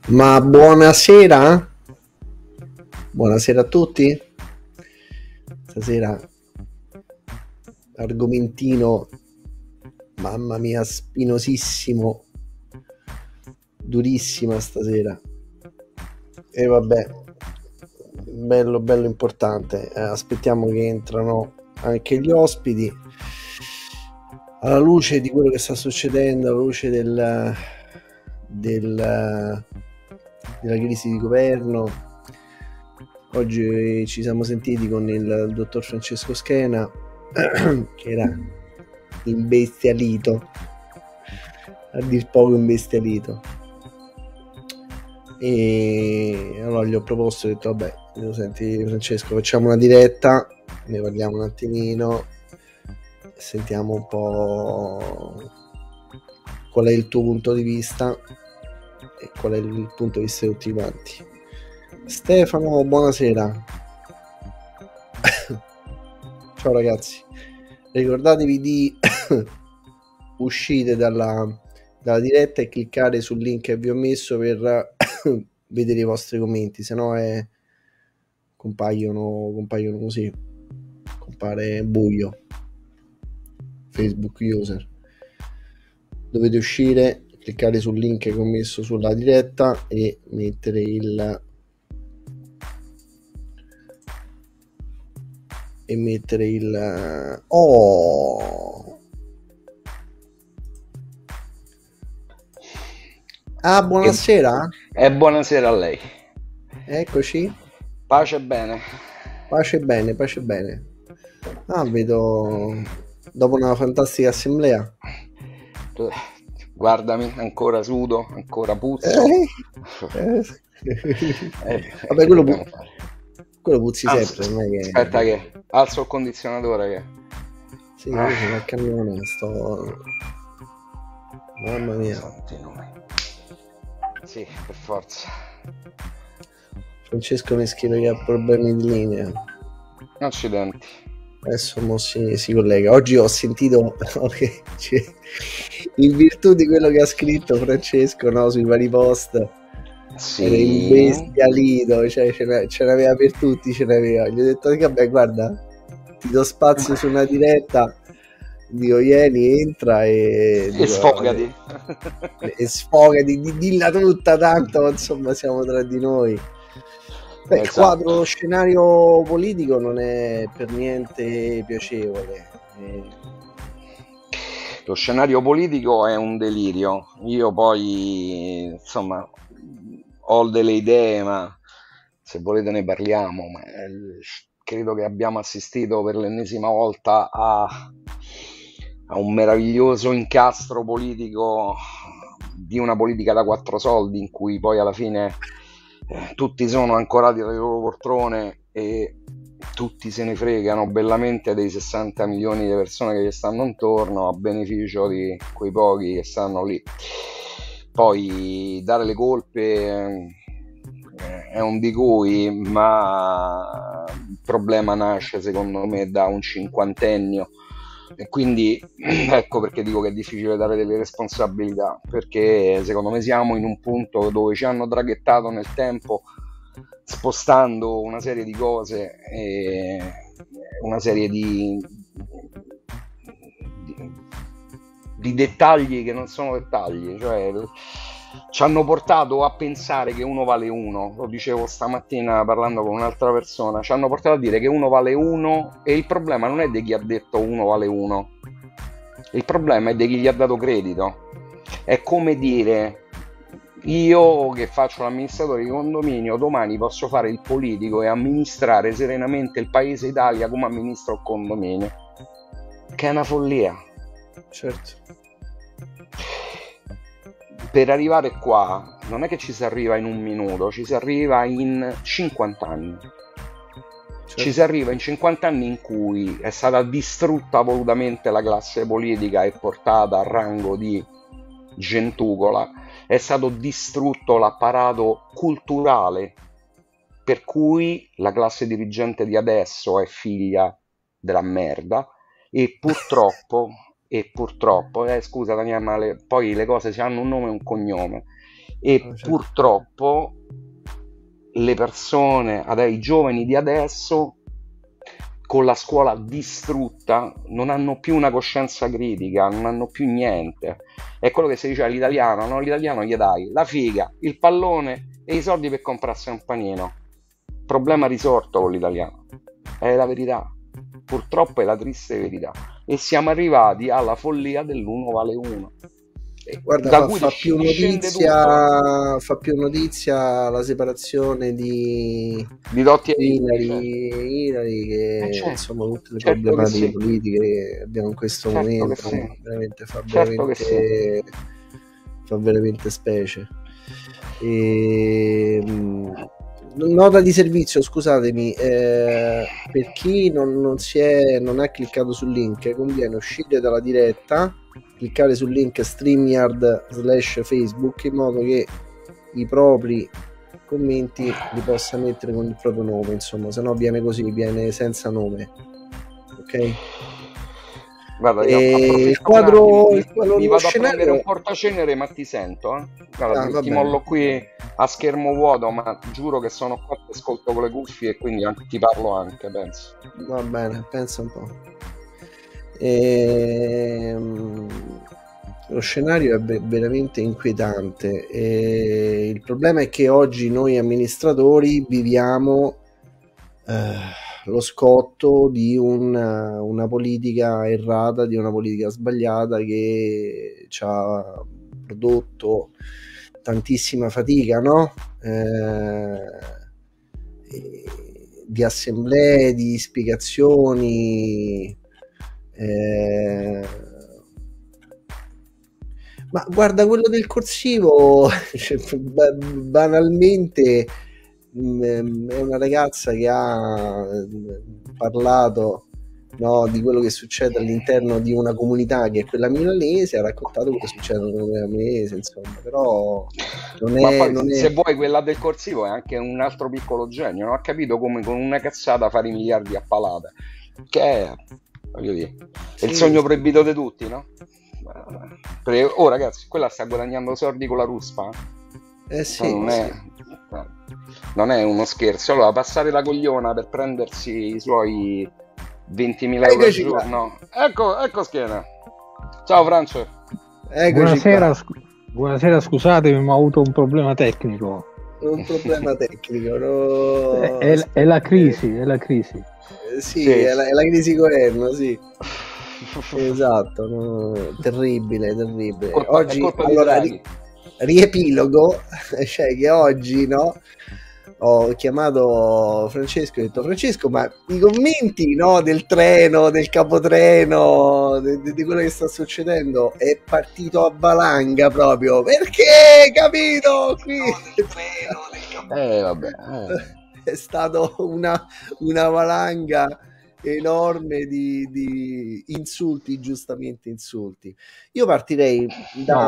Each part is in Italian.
Ma buonasera, buonasera a tutti. Stasera argomentino, mamma mia, spinosissimo, durissima stasera. E vabbè, bello, bello importante. Aspettiamo che entrano anche gli ospiti. Alla luce di quello che sta succedendo, alla luce della crisi di governo, oggi ci siamo sentiti con il dottor Francesco Schena, che era imbestialito, a dir poco imbestialito, e allora gli ho proposto, ho detto vabbè, senti Francesco, facciamo una diretta, ne parliamo un attimino, sentiamo un po' qual è il tuo punto di vista e qual è il punto di vista di tutti quanti. Stefano, buonasera. Ciao ragazzi, ricordatevi di uscire dalla diretta e cliccare sul link che vi ho messo per vedere i vostri commenti, se no compaiono così, compare buio. Facebook user, dovete uscire, cliccare sul link che ho messo sulla diretta e mettere il buonasera. Buonasera a lei. Eccoci. Pace e bene. Pace e bene. Vedo dopo una fantastica assemblea. Guardami, ancora sudo, ancora puzzo. Vabbè, quello puzzi sempre. Non è che... Aspetta che alzo il condizionatore che... Sì, io sono al camione, mamma mia. Sì, per forza. Francesco Meschino che ha problemi di linea. Accidenti. Adesso si collega. Oggi ho sentito in virtù di quello che ha scritto Francesco, no, sui vari post. Sì. Era imbestialito, cioè ce n'aveva per tutti, ce n'aveva. Gli ho detto che vabbè, guarda, ti do spazio su una diretta, dico Ieni, entra e sfogati. E sfogati, dilla tutta, tanto insomma siamo tra di noi. Beh, esatto. Il quadro, lo scenario politico non è per niente piacevole. Lo scenario politico è un delirio. Io poi, insomma, ho delle idee, ma se volete ne parliamo. Ma credo che abbiamo assistito per l'ennesima volta a un meraviglioso incastro politico di una politica da 4 soldi, in cui poi alla fine tutti sono ancorati alle loro poltrone e tutti se ne fregano bellamente dei 60 milioni di persone che gli stanno intorno, a beneficio di quei pochi che stanno lì. Poi dare le colpe è un di cui, ma il problema nasce secondo me da un cinquantennio, e quindi ecco perché dico che è difficile dare delle responsabilità, perché secondo me siamo in un punto dove ci hanno traghettato nel tempo, spostando una serie di cose e una serie di dettagli che non sono dettagli, cioè ci hanno portato a pensare che uno vale uno. Lo dicevo stamattina parlando con un'altra persona, ci hanno portato a dire che uno vale uno, e il problema non è di chi ha detto uno vale uno, il problema è di chi gli ha dato credito. È come dire: io che faccio l'amministratore di condominio domani posso fare il politico e amministrare serenamente il paese Italia come amministro il condominio, che è una follia. Certo. Per arrivare qua non è che ci si arriva in un minuto, ci si arriva in 50 anni. Certo. Ci si arriva in 50 anni in cui è stata distrutta volutamente la classe politica e portata a rango di gentucola, è stato distrutto l'apparato culturale, per cui la classe dirigente di adesso è figlia della merda, e purtroppo scusa Daniele, ma poi le cose hanno un nome e un cognome, e certo. purtroppo le persone, i giovani di adesso, con la scuola distrutta, non hanno più una coscienza critica, non hanno più niente. È quello che si dice all'italiano, no? L'italiano gli dai la figa, il pallone e i soldi per comprarsi un panino. Problema risolto con l'italiano. È la verità. Purtroppo è la triste verità. E siamo arrivati alla follia dell'uno vale uno. Guarda, Cui fa più notizia la separazione di Dotti e Hilary che certo, insomma tutte le certo problematiche sì. politiche che abbiamo in questo Certo momento, sì. veramente Certo fa veramente specie. Nota di servizio, scusatemi, per chi non ha cliccato sul link, conviene uscire dalla diretta, cliccare sul link StreamYard/Facebook in modo che i propri commenti li possa mettere con il proprio nome, insomma, se no viene così, viene senza nome, ok? Guarda, io il quadro, mi vado a prendere un portacenere, ma ti sento, Guarda, ti mollo qui a schermo vuoto, ma giuro che sono qua, ti ascolto con le cuffie e quindi ti parlo anche, penso. Va bene, pensa un po'. Lo scenario è veramente inquietante. Il problema è che oggi noi amministratori viviamo lo scotto di una politica errata, di una politica sbagliata che ci ha prodotto tantissima fatica, no? Di assemblee, di spiegazioni. Ma guarda, quello del corsivo, cioè, banalmente è una ragazza che ha parlato, no, di quello che succede all'interno di una comunità che è quella milanese, ha raccontato quello che succede nella comunità milanese, insomma, però se vuoi quella del corsivo è anche un altro piccolo genio, non ha capito come con una cazzata fare i miliardi a palate, che è, voglio dire, è il sogno proibito di tutti, no? Oh ragazzi, quella sta guadagnando soldi con la ruspa, non è uno scherzo. Allora, passare la cogliona per prendersi i suoi 20.000 euro al giorno. Ecco Schiena. Ciao Francio. Buonasera, scusatemi, ma ho avuto un problema tecnico. Un problema tecnico, no? È la crisi. Sì. È la crisi governo, sì. Esatto, no? Terribile. Oggi, allora, riepilogo, cioè che oggi, no? Ho chiamato Francesco e ho detto: Francesco, ma i commenti, no, del treno, del capotreno, di quello che sta succedendo, è partito a valanga proprio, perché, capito? Qui vabbè. È stato una valanga enorme di insulti, giustamente insulti. Io partirei da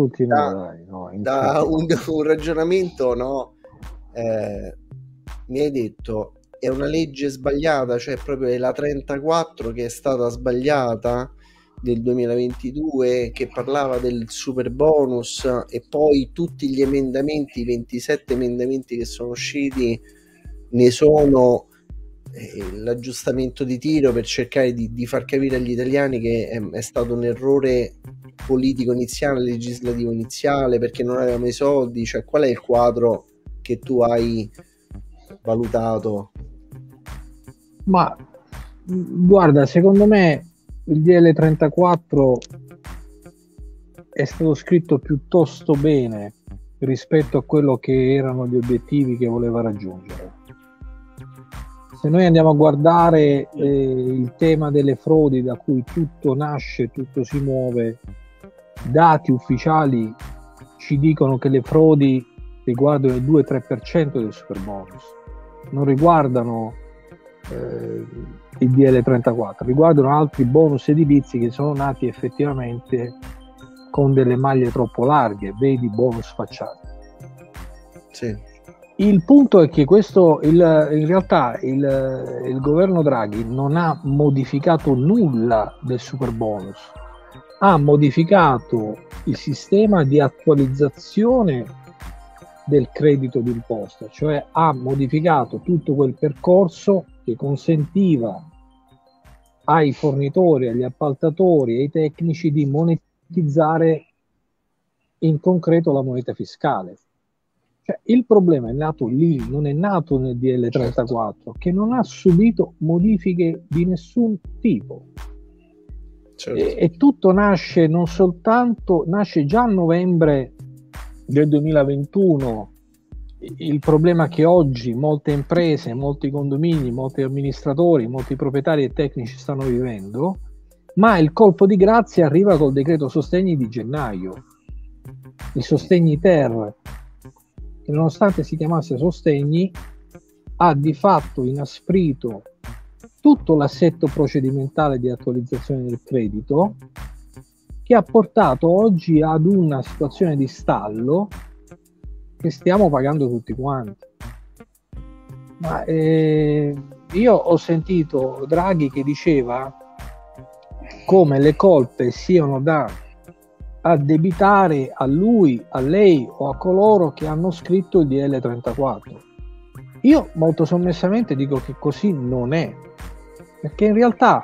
un ragionamento, no? Mi hai detto è una legge sbagliata, cioè proprio è la 34 che è stata sbagliata del 2022, che parlava del super bonus, e poi tutti gli emendamenti, i 27 emendamenti che sono usciti ne sono l'aggiustamento di tiro per cercare di far capire agli italiani che è stato un errore politico iniziale, legislativo iniziale, perché non avevamo i soldi. Cioè, qual è il quadro che tu hai valutato? Ma guarda, secondo me il DL 34 è stato scritto piuttosto bene rispetto a quello che erano gli obiettivi che voleva raggiungere. Se noi andiamo a guardare il tema delle frodi, da cui tutto nasce, tutto si muove, dati ufficiali ci dicono che le frodi riguardano il 2-3% del super bonus, non riguardano il DL 34, riguardano altri bonus edilizi che sono nati effettivamente con delle maglie troppo larghe, vedi bonus facciati. Sì. Il punto è che questo, in realtà il governo Draghi non ha modificato nulla del super bonus, ha modificato il sistema di attualizzazione del credito d'imposta, cioè ha modificato tutto quel percorso che consentiva ai fornitori, agli appaltatori, ai tecnici di monetizzare in concreto la moneta fiscale. Cioè, il problema è nato lì, non è nato nel DL34, che non ha subito modifiche di nessun tipo. Certo. E tutto nasce non soltanto, nasce già a novembre del 2021, il problema che oggi molte imprese, molti condomini, molti amministratori, molti proprietari e tecnici stanno vivendo, ma il colpo di grazia arriva col decreto sostegni di gennaio, i sostegni ter, che nonostante si chiamasse sostegni ha di fatto inasprito tutto l'assetto procedimentale di attualizzazione del credito, che ha portato oggi ad una situazione di stallo che stiamo pagando tutti quanti. Ma io ho sentito Draghi che diceva come le colpe siano da addebitare a lui, a lei o a coloro che hanno scritto il DL34. Io molto sommessamente dico che così non è, perché in realtà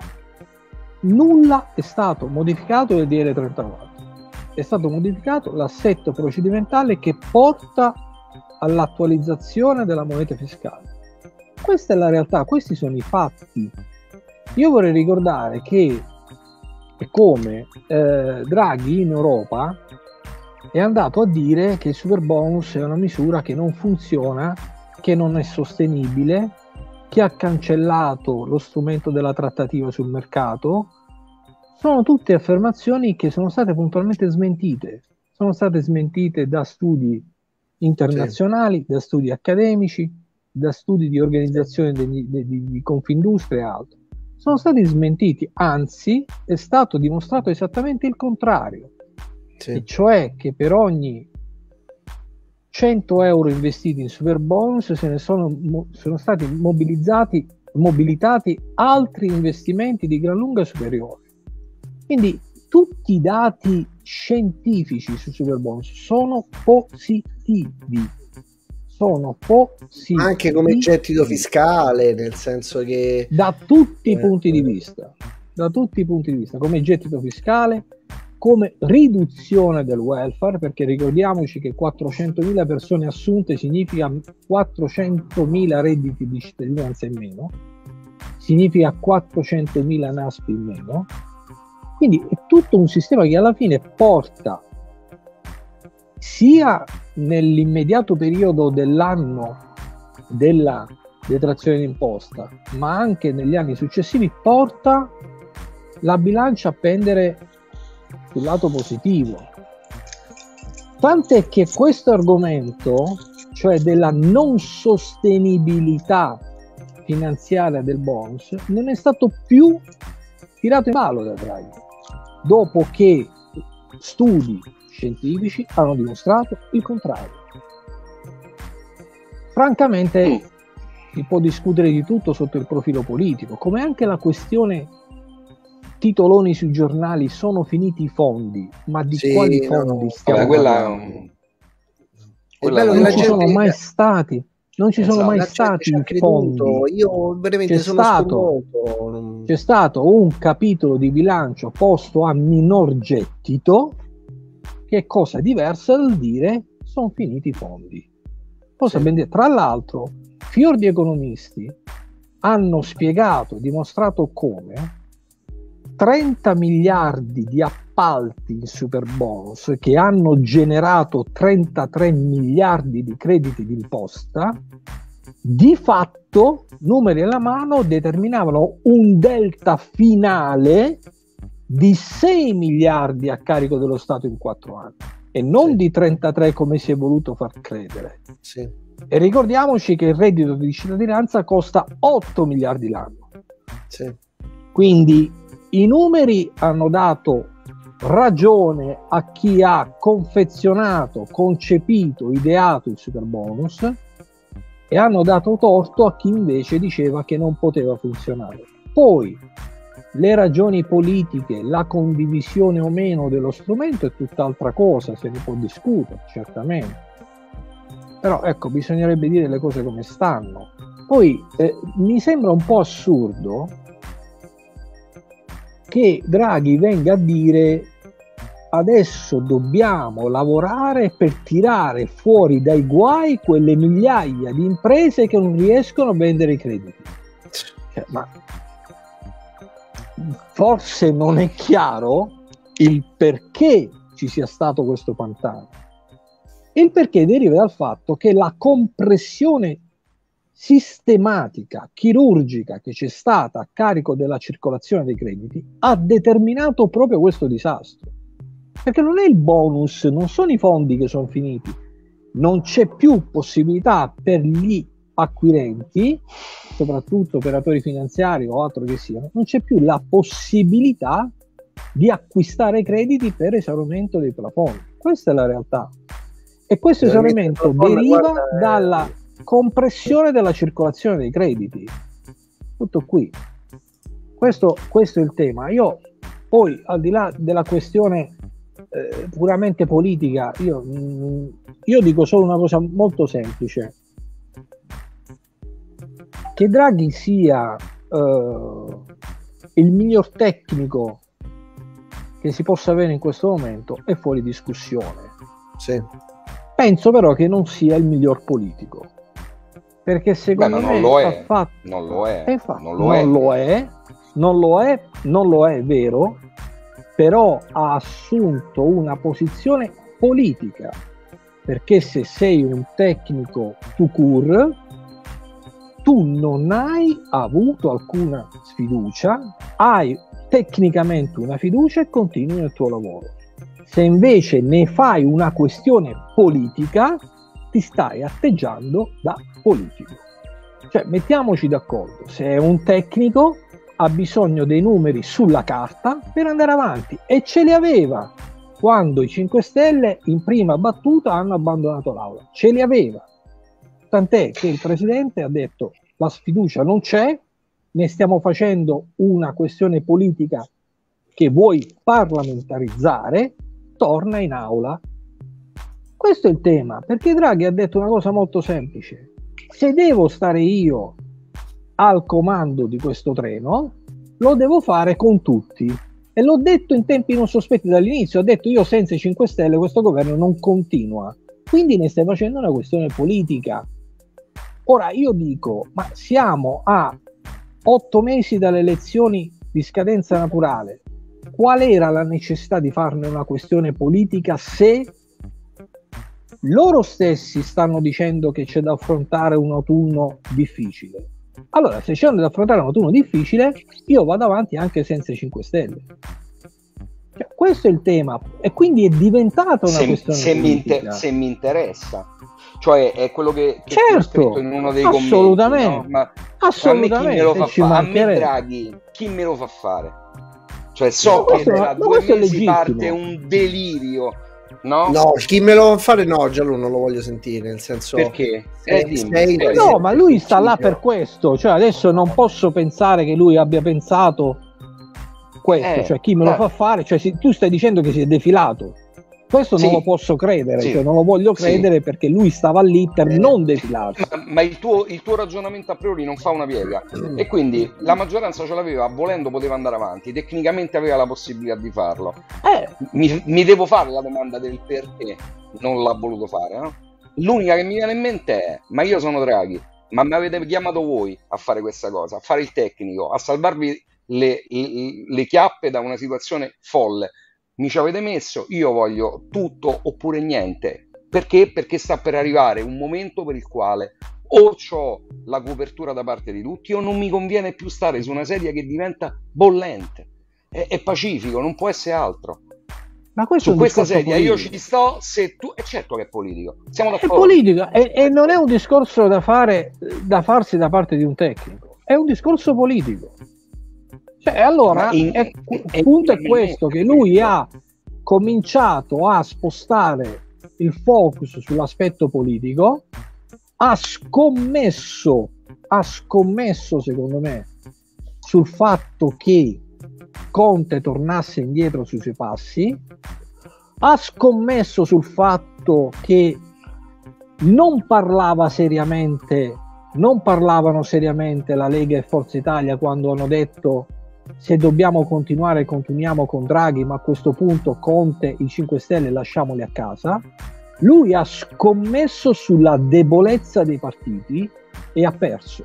nulla è stato modificato del DL34, è stato modificato l'assetto procedimentale che porta all'attualizzazione della moneta fiscale. Questa è la realtà, questi sono i fatti. Io vorrei ricordare che come Draghi in Europa è andato a dire che il superbonus è una misura che non funziona, che non è sostenibile, che ha cancellato lo strumento della trattativa sul mercato. Sono tutte affermazioni che sono state puntualmente smentite. Sono state smentite da studi internazionali, da studi accademici, da studi di organizzazione di Confindustria e altro. Sono stati smentiti, anzi è stato dimostrato esattamente il contrario, e cioè che per ogni 100 euro investiti in superbonus se ne sono stati mobilitati altri investimenti di gran lunga superiori. Quindi tutti i dati scientifici su superbonus sono positivi. Anche come gettito fiscale, nel senso che da tutti i punti di vista, come gettito fiscale, come riduzione del welfare, perché ricordiamoci che 400.000 persone assunte significa 400.000 redditi di cittadinanza in meno, significa 400.000 NASPI in meno. Quindi è tutto un sistema che alla fine porta sia nell'immediato periodo dell'anno della detrazione d'imposta, ma anche negli anni successivi, porta la bilancia a pendere sul lato positivo. Tant'è che questo argomento, cioè della non sostenibilità finanziaria del bonus, non è stato più tirato in ballo da Draghi, dopo che studi scientifici hanno dimostrato il contrario. Francamente si può discutere di tutto sotto il profilo politico, come anche la questione titoloni sui giornali, sono finiti i fondi, ma di quali fondi stiamo parlando? Non ci sono mai stati. Non ci sono mai stati i fondi. Io veramente c'è stato un capitolo di bilancio posto a minor gettito, che è cosa diversa dal dire sono finiti i fondi. Tra l'altro, fior di economisti hanno spiegato, dimostrato come 30 miliardi di appalti in superbonus che hanno generato 33 miliardi di crediti d'imposta, di fatto, numeri alla mano, determinavano un delta finale di 6 miliardi a carico dello Stato in 4 anni e non di 33 come si è voluto far credere. E ricordiamoci che il reddito di cittadinanza costa 8 miliardi l'anno. Quindi i numeri hanno dato ragione a chi ha confezionato, concepito, ideato il superbonus e hanno dato torto a chi invece diceva che non poteva funzionare. Poi le ragioni politiche, la condivisione o meno dello strumento è tutt'altra cosa, se ne può discutere, certamente. però ecco, bisognerebbe dire le cose come stanno. Poi mi sembra un po' assurdo che Draghi venga a dire adesso dobbiamo lavorare per tirare fuori dai guai quelle migliaia di imprese che non riescono a vendere i crediti. Cioè, ma forse non è chiaro il perché ci sia stato questo pantano. Il perché deriva dal fatto che la compressione sistematica, chirurgica che c'è stata a carico della circolazione dei crediti ha determinato proprio questo disastro. Perché non è il bonus, non sono i fondi che sono finiti, non c'è più possibilità per gli acquirenti, soprattutto operatori finanziari o altro che siano, non c'è più la possibilità di acquistare crediti per esaurimento dei plafond. Questa è la realtà. E questo esaurimento deriva dalla compressione della circolazione dei crediti. Tutto qui. Questo è il tema. Io poi, al di là della questione puramente politica, io dico solo una cosa molto semplice: che Draghi sia il miglior tecnico che si possa avere in questo momento è fuori discussione. Sì. Penso però che non sia il miglior politico, perché secondo me non lo è, è vero, però ha assunto una posizione politica, perché se sei un tecnico tout court, tu non hai avuto alcuna sfiducia, hai tecnicamente una fiducia e continui nel tuo lavoro. Se invece ne fai una questione politica, ti stai atteggiando da politico. Cioè, mettiamoci d'accordo, se è un tecnico ha bisogno dei numeri sulla carta per andare avanti, e ce li aveva quando i 5 Stelle in prima battuta hanno abbandonato l'aula, ce li aveva, tant'è che il presidente ha detto la sfiducia non c'è, ne stiamo facendo una questione politica che vuoi parlamentarizzare, torna in aula. Questo è il tema, perché Draghi ha detto una cosa molto semplice: se devo stare io al comando di questo treno, lo devo fare con tutti, e l'ho detto in tempi non sospetti dall'inizio. Ho detto: io senza i 5 Stelle questo governo non continua, quindi ne stai facendo una questione politica. Ora io dico, ma siamo a 8 mesi dalle elezioni di scadenza naturale, qual era la necessità di farne una questione politica se loro stessi stanno dicendo che c'è da affrontare un autunno difficile? Allora, se c'è da affrontare un autunno difficile, io vado avanti anche senza i 5 Stelle. Cioè, questo è il tema, e quindi è diventata una questione politica. Se mi interessa, cioè è quello che certo, ho scritto in uno dei assolutamente, commenti, no? Assolutamente, a me Draghi chi me lo fa fare? Cioè so che tra 2 mesi parte un delirio, no? No, chi me lo fa fare? No, Giallo non lo voglio sentire, nel senso... Perché? No, ma lui sta là per questo, cioè adesso non posso pensare che lui abbia pensato questo, cioè chi me lo fa fare, cioè tu stai dicendo che si è defilato. Questo non lo posso credere, cioè non lo voglio credere, perché lui stava lì per non defilarsi. Ma il tuo ragionamento a priori non fa una piega, e quindi la maggioranza ce l'aveva, volendo poteva andare avanti, tecnicamente aveva la possibilità di farlo. Mi devo fare la domanda del perché non l'ha voluto fare, no? L'unica che mi viene in mente è: ma io sono Draghi, ma mi avete chiamato voi a fare questa cosa, a fare il tecnico, a salvarvi le chiappe da una situazione folle. Mi ci avete messo, io voglio tutto oppure niente. Perché? Perché sta per arrivare un momento per il quale o ho la copertura da parte di tutti o non mi conviene più stare su una sedia che diventa bollente. È pacifico, non può essere altro. Ma questo su questa sedia politico. Io ci sto, se tu... È certo che è politico, siamo d'accordo. È politica, e non è un discorso da farsi da parte di un tecnico, è un discorso politico. Cioè, allora, il punto è questo, che lui ha cominciato a spostare il focus sull'aspetto politico, ha scommesso secondo me sul fatto che Conte tornasse indietro sui suoi passi, ha scommesso sul fatto che non parlavano seriamente la Lega e Forza Italia quando hanno detto: se dobbiamo continuare continuiamo con Draghi, ma a questo punto Conte, i 5 Stelle lasciamoli a casa. Lui ha scommesso sulla debolezza dei partiti e ha perso.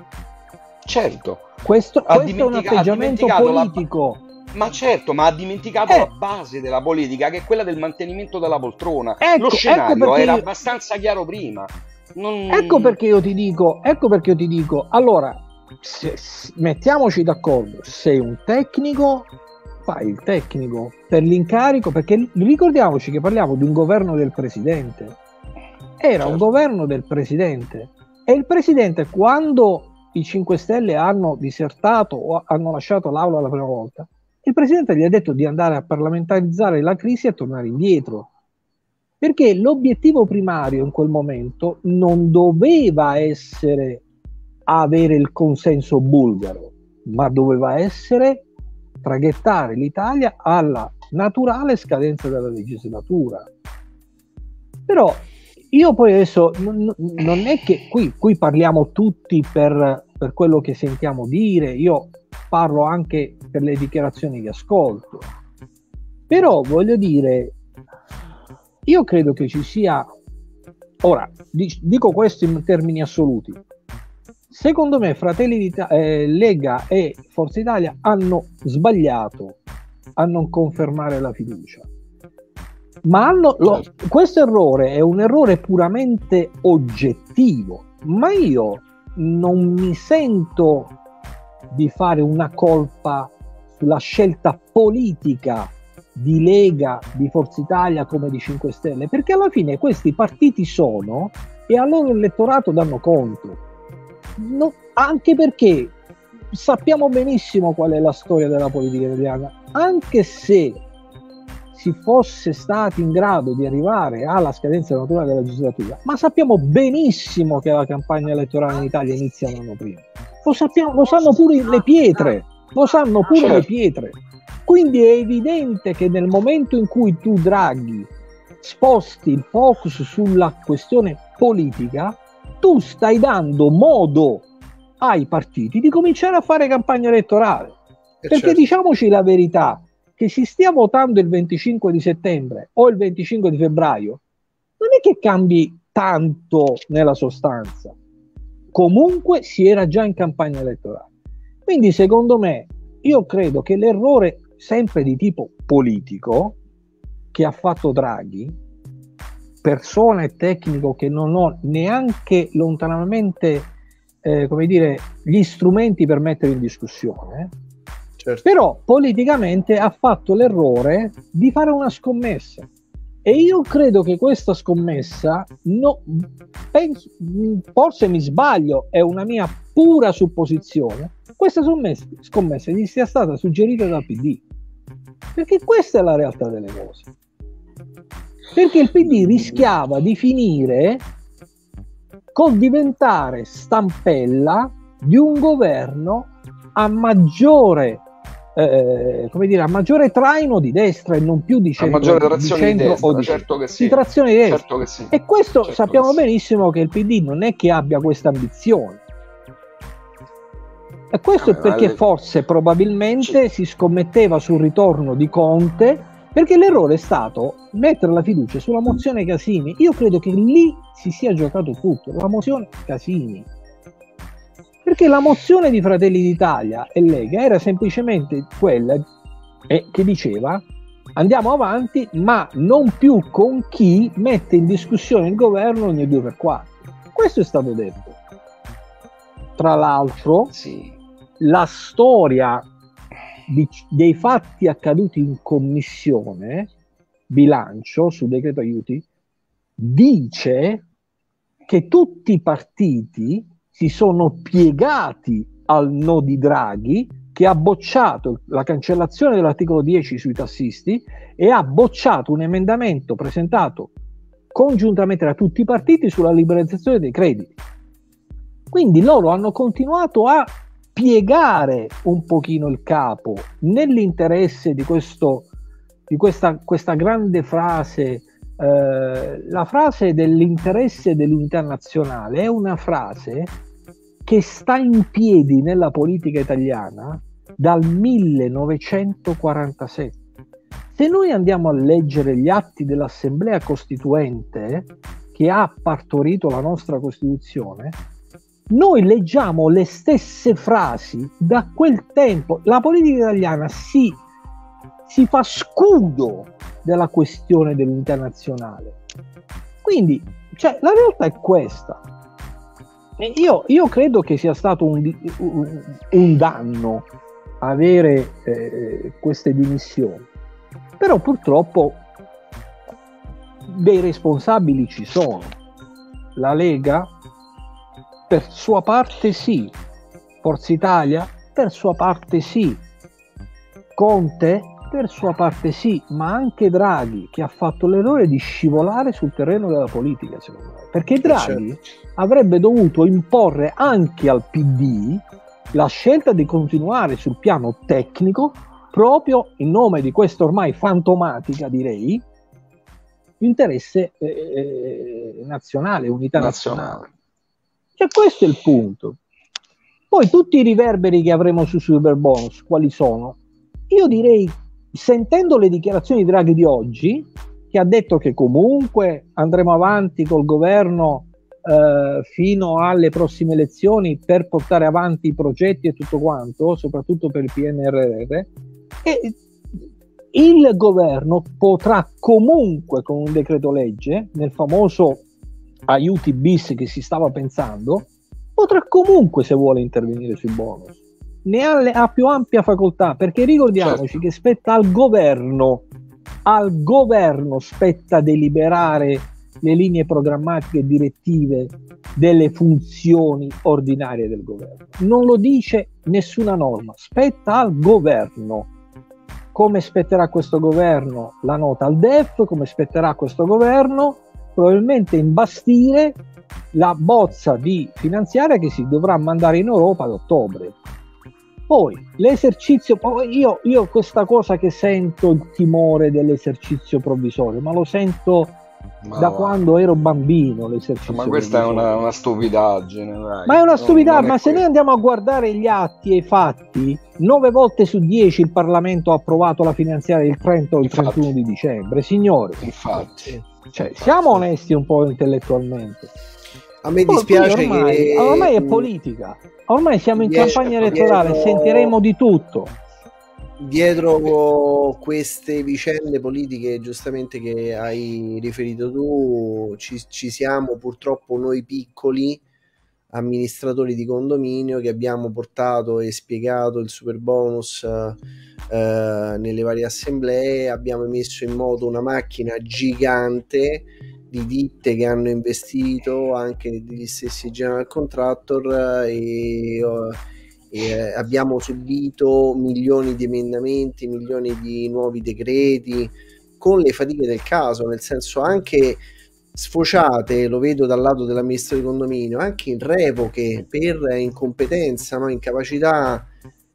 Certo, Questo è un atteggiamento politico. Ma certo, ma ha dimenticato la base della politica, che è quella del mantenimento della poltrona. Lo scenario era abbastanza chiaro prima. Ecco perché io ti dico, allora, mettiamoci d'accordo: sei un tecnico, fai il tecnico per l'incarico, perché ricordiamoci che parliamo di un governo del presidente. Era un governo del presidente, e il presidente, quando i 5 Stelle hanno disertato o hanno lasciato l'aula la prima volta, il presidente gli ha detto di andare a parlamentarizzare la crisi e tornare indietro, perché l'obiettivo primario in quel momento non doveva essere avere il consenso bulgaro, ma doveva essere traghettare l'Italia alla naturale scadenza della legislatura. Però io poi adesso non è che qui parliamo tutti per quello che sentiamo dire, io parlo anche per le dichiarazioni che ascolto, però voglio dire, io credo che ci sia, ora dico questo in termini assoluti, secondo me Fratelli d'Italia, Lega e Forza Italia hanno sbagliato a non confermare la fiducia, ma questo errore è un errore puramente oggettivo, ma io non mi sento di fare una colpa sulla scelta politica di Lega, di Forza Italia come di 5 Stelle, perché alla fine questi partiti sono, e al loro elettorato danno conto, anche perché sappiamo benissimo qual è la storia della politica italiana. Anche se si fosse stati in grado di arrivare alla scadenza naturale della legislatura, ma sappiamo benissimo che la campagna elettorale in Italia inizia un anno prima. Lo sanno pure le pietre, le pietre. Quindi è evidente che nel momento in cui tu, Draghi, sposti il focus sulla questione politica, tu stai dando modo ai partiti di cominciare a fare campagna elettorale. Perché diciamoci la verità, che si stia votando il 25 di settembre o il 25 di febbraio, non è che cambi tanto nella sostanza. Comunque si era già in campagna elettorale. Quindi secondo me, io credo che l'errore sempre di tipo politico che ha fatto Draghi, persona e tecnico che non ho neanche lontanamente gli strumenti per mettere in discussione, però politicamente ha fatto l'errore di fare una scommessa, e io credo che questa scommessa, forse mi sbaglio, è una mia pura supposizione, questa scommessa gli sia stata suggerita dal PD, perché questa è la realtà delle cose, perché il PD rischiava di finire col diventare stampella di un governo a maggiore traino di destra e non più di centro, maggiore trazione di destra, trazione di destra. Certo che sì. E questo sappiamo benissimo che il PD non è che abbia questa ambizione. E questo è perché forse probabilmente si scommetteva sul ritorno di Conte, perché l'errore è stato mettere la fiducia sulla mozione Casini. Io credo che lì si sia giocato tutto, la mozione Casini. Perché la mozione di Fratelli d'Italia e Lega era semplicemente quella che diceva: andiamo avanti, ma non più con chi mette in discussione il governo ogni 2x4. Questo è stato detto. Tra l'altro, la storia dei fatti accaduti in commissione bilancio sul decreto aiuti dice che tutti i partiti si sono piegati al no di Draghi, che ha bocciato la cancellazione dell'articolo 10 sui tassisti e ha bocciato un emendamento presentato congiuntamente da tutti i partiti sulla liberalizzazione dei crediti. Quindi loro hanno continuato a piegare un pochino il capo nell'interesse di questa grande frase la frase dell'interesse dell'unità nazionale è una frase che sta in piedi nella politica italiana dal 1947. Se noi andiamo a leggere gli atti dell'Assemblea Costituente che ha partorito la nostra Costituzione, noi leggiamo le stesse frasi da quel tempo. La politica italiana si fa scudo della questione dell'unità nazionale. Quindi, cioè, la realtà è questa. E io credo che sia stato un danno avere queste dimissioni. Però purtroppo dei responsabili ci sono. La Lega per sua parte sì, Forza Italia per sua parte sì, Conte per sua parte sì, ma anche Draghi, che ha fatto l'errore di scivolare sul terreno della politica, secondo me, perché Draghi avrebbe dovuto imporre anche al PD la scelta di continuare sul piano tecnico, proprio in nome di questa ormai fantomatica, direi, interesse nazionale, unità nazionale. Cioè, questo è il punto. Poi tutti i riverberi che avremo su Superbonus, quali sono? Io direi, sentendo le dichiarazioni di Draghi di oggi, che ha detto che comunque andremo avanti col governo fino alle prossime elezioni per portare avanti i progetti e tutto quanto, soprattutto per il PNRR, e il governo potrà comunque, con un decreto legge, nel famoso aiuti bis che si stava pensando, potrà comunque, se vuole, intervenire sui bonus. Ne ha più ampia facoltà, perché ricordiamoci che spetta al governo spetta deliberare le linee programmatiche e direttive delle funzioni ordinarie del governo. Non lo dice nessuna norma, spetta al governo. Come spetterà a questo governo la nota al DEF, come spetterà a questo governo probabilmente imbastire la bozza di finanziaria che si dovrà mandare in Europa ad ottobre. Poi l'esercizio, io questa cosa che sento, il timore dell'esercizio provvisorio, ma lo sento quando ero bambino, l'esercizio ma questa provvisorio. È una stupidaggine, dai. Ma è una stupidaggine, ma se noi andiamo a guardare gli atti e i fatti, 9 volte su 10 il Parlamento ha approvato la finanziaria il 30 o il 31 di dicembre, signori. Infatti. Cioè, siamo onesti un po' intellettualmente. A me dispiace ormai è politica, ormai siamo in campagna elettorale, sentiremo di tutto. Dietro queste vicende politiche, giustamente, che hai riferito tu, ci siamo purtroppo noi piccoli amministratori di condominio che abbiamo portato e spiegato il Superbonus nelle varie assemblee, abbiamo messo in moto una macchina gigante di ditte che hanno investito, anche degli stessi general contractor, e abbiamo subito milioni di emendamenti, milioni di nuovi decreti, con le fatiche del caso, nel senso anche sfociate, lo vedo dal lato dell'amministratore di condominio, anche in revoche per incompetenza, no? Incapacità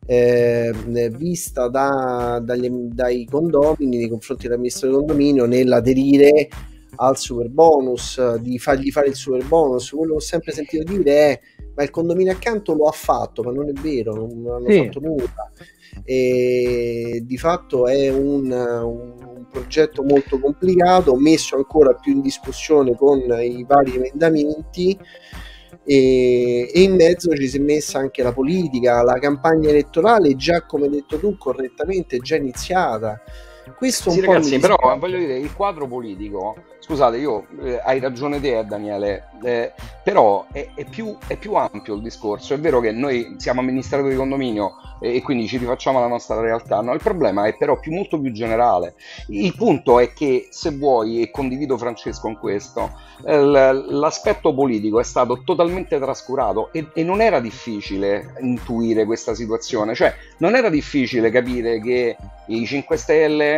vista dai condomini nei confronti dell'amministratore di condominio nell'aderire al Superbonus, di fargli fare il Superbonus. Quello che ho sempre sentito dire è: ma il condominio accanto lo ha fatto, ma non è vero, non hanno fatto nulla, e di fatto è un progetto molto complicato, messo ancora più in discussione con i vari emendamenti, e in mezzo ci si è messa anche la politica, la campagna elettorale già, come hai detto tu correttamente, è già iniziata. Questo sì, ragazzi, però voglio dire, il quadro politico, scusate, hai ragione te, Daniele, però è più ampio il discorso. È vero che noi siamo amministratori di condominio e quindi ci rifacciamo alla nostra realtà, no? Il problema è però molto più generale. Il punto è che, se vuoi, e condivido Francesco in questo, l'aspetto politico è stato totalmente trascurato, e non era difficile intuire questa situazione, cioè non era difficile capire che i 5 Stelle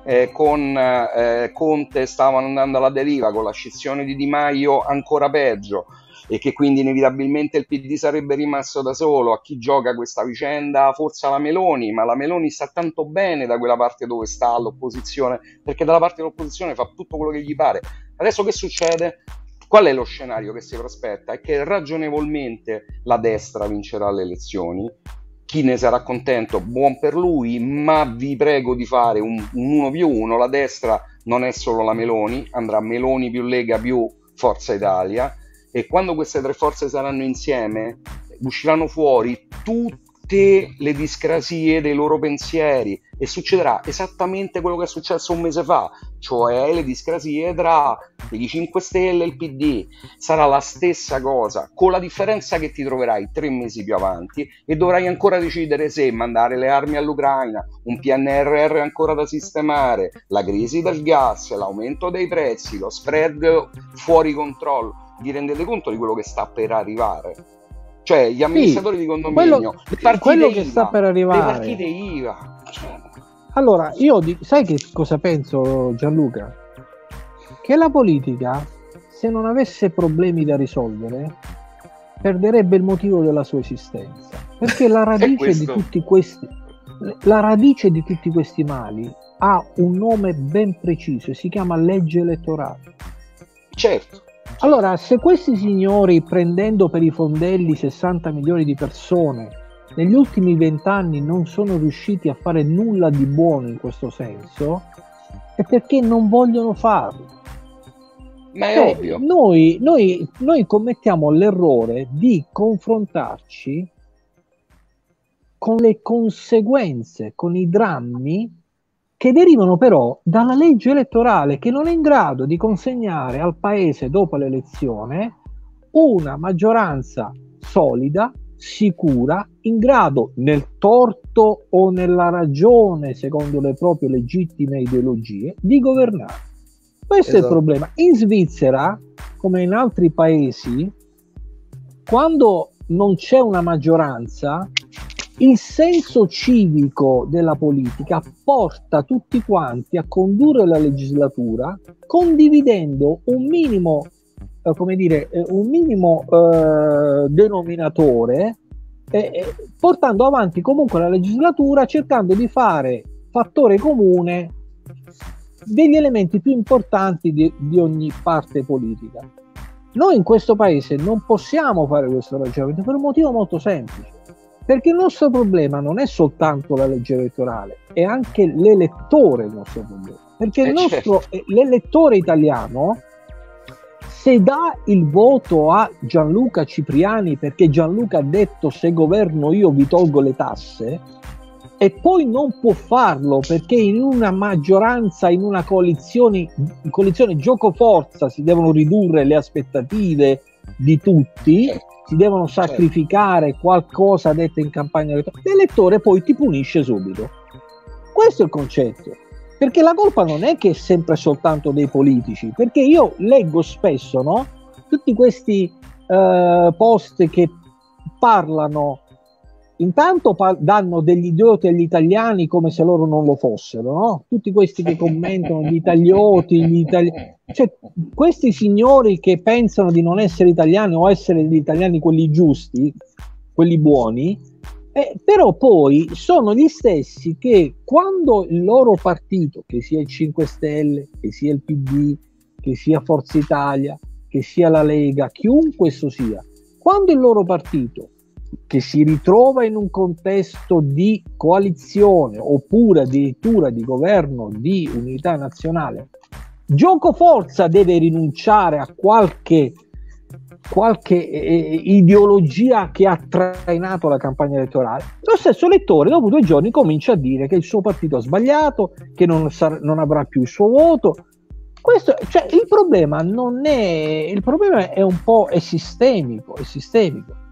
con Conte stavano andando alla deriva, con la scissione di Di Maio ancora peggio, e che quindi inevitabilmente il PD sarebbe rimasto da solo. A chi gioca questa vicenda? Forse alla Meloni, ma la Meloni sta tanto bene da quella parte dove sta l'opposizione, perché dalla parte dell'opposizione fa tutto quello che gli pare. Adesso che succede? Qual è lo scenario che si prospetta? È che ragionevolmente la destra vincerà le elezioni. Chi ne sarà contento, buon per lui, ma vi prego di fare un 1+1. La destra non è solo la Meloni, andrà Meloni più Lega più Forza Italia, e quando queste tre forze saranno insieme usciranno fuori tutte le discrasie dei loro pensieri e succederà esattamente quello che è successo un mese fa, cioè le discrasie tra i 5 Stelle e il PD. Sarà la stessa cosa, con la differenza che ti troverai 3 mesi più avanti e dovrai ancora decidere se mandare le armi all'Ucraina, un PNRR ancora da sistemare, la crisi del gas, l'aumento dei prezzi, lo spread fuori controllo. Vi rendete conto di quello che sta per arrivare? Cioè gli amministratori di condominio, quello che sta per arrivare, le partite IVA. Allora, sai che cosa penso, Gianluca? Che la politica, se non avesse problemi da risolvere, perderebbe il motivo della sua esistenza, perché la radice di tutti questi mali ha un nome ben preciso e si chiama legge elettorale. Certo. Allora, se questi signori, prendendo per i fondelli 60 milioni di persone, negli ultimi 20 anni non sono riusciti a fare nulla di buono in questo senso, è perché non vogliono farlo. Ma è ovvio. Noi commettiamo l'errore di confrontarci con le conseguenze, con i drammi che derivano però dalla legge elettorale, che non è in grado di consegnare al paese dopo l'elezione una maggioranza solida, sicura, in grado, nel torto o nella ragione, secondo le proprie legittime ideologie, di governare. Questo è il problema. In Svizzera, come in altri paesi, quando non c'è una maggioranza, il senso civico della politica porta tutti quanti a condurre la legislatura condividendo un minimo, denominatore, portando avanti comunque la legislatura, cercando di fare fattore comune degli elementi più importanti di ogni parte politica. Noi in questo paese non possiamo fare questo ragionamento per un motivo molto semplice. Perché il nostro problema non è soltanto la legge elettorale, è anche l'elettore il nostro problema. Perché l'elettore italiano, se dà il voto a Gianluca Cipriani perché Gianluca ha detto se governo io vi tolgo le tasse, e poi non può farlo perché in una maggioranza, in una coalizione giocoforza si devono ridurre le aspettative di tutti, si devono sacrificare qualcosa detto in campagna elettorale, l'elettore poi ti punisce subito. Questo è il concetto, perché la colpa non è che è sempre soltanto dei politici, perché io leggo spesso, no? Tutti questi post che parlano, intanto danno degli idioti agli italiani come se loro non lo fossero, no? Tutti questi che commentano gli italioti, cioè questi signori che pensano di non essere italiani o essere gli italiani quelli giusti, quelli buoni, però poi sono gli stessi che quando il loro partito, che sia il 5 Stelle, che sia il PD, che sia Forza Italia, che sia la Lega, chiunque esso sia, quando il loro partito, che si ritrova in un contesto di coalizione oppure addirittura di governo di unità nazionale, giocoforza deve rinunciare a qualche ideologia che ha trainato la campagna elettorale, lo stesso elettore dopo 2 giorni comincia a dire che il suo partito ha sbagliato, che non avrà più il suo voto. Questo, cioè, il problema è un po' sistemico.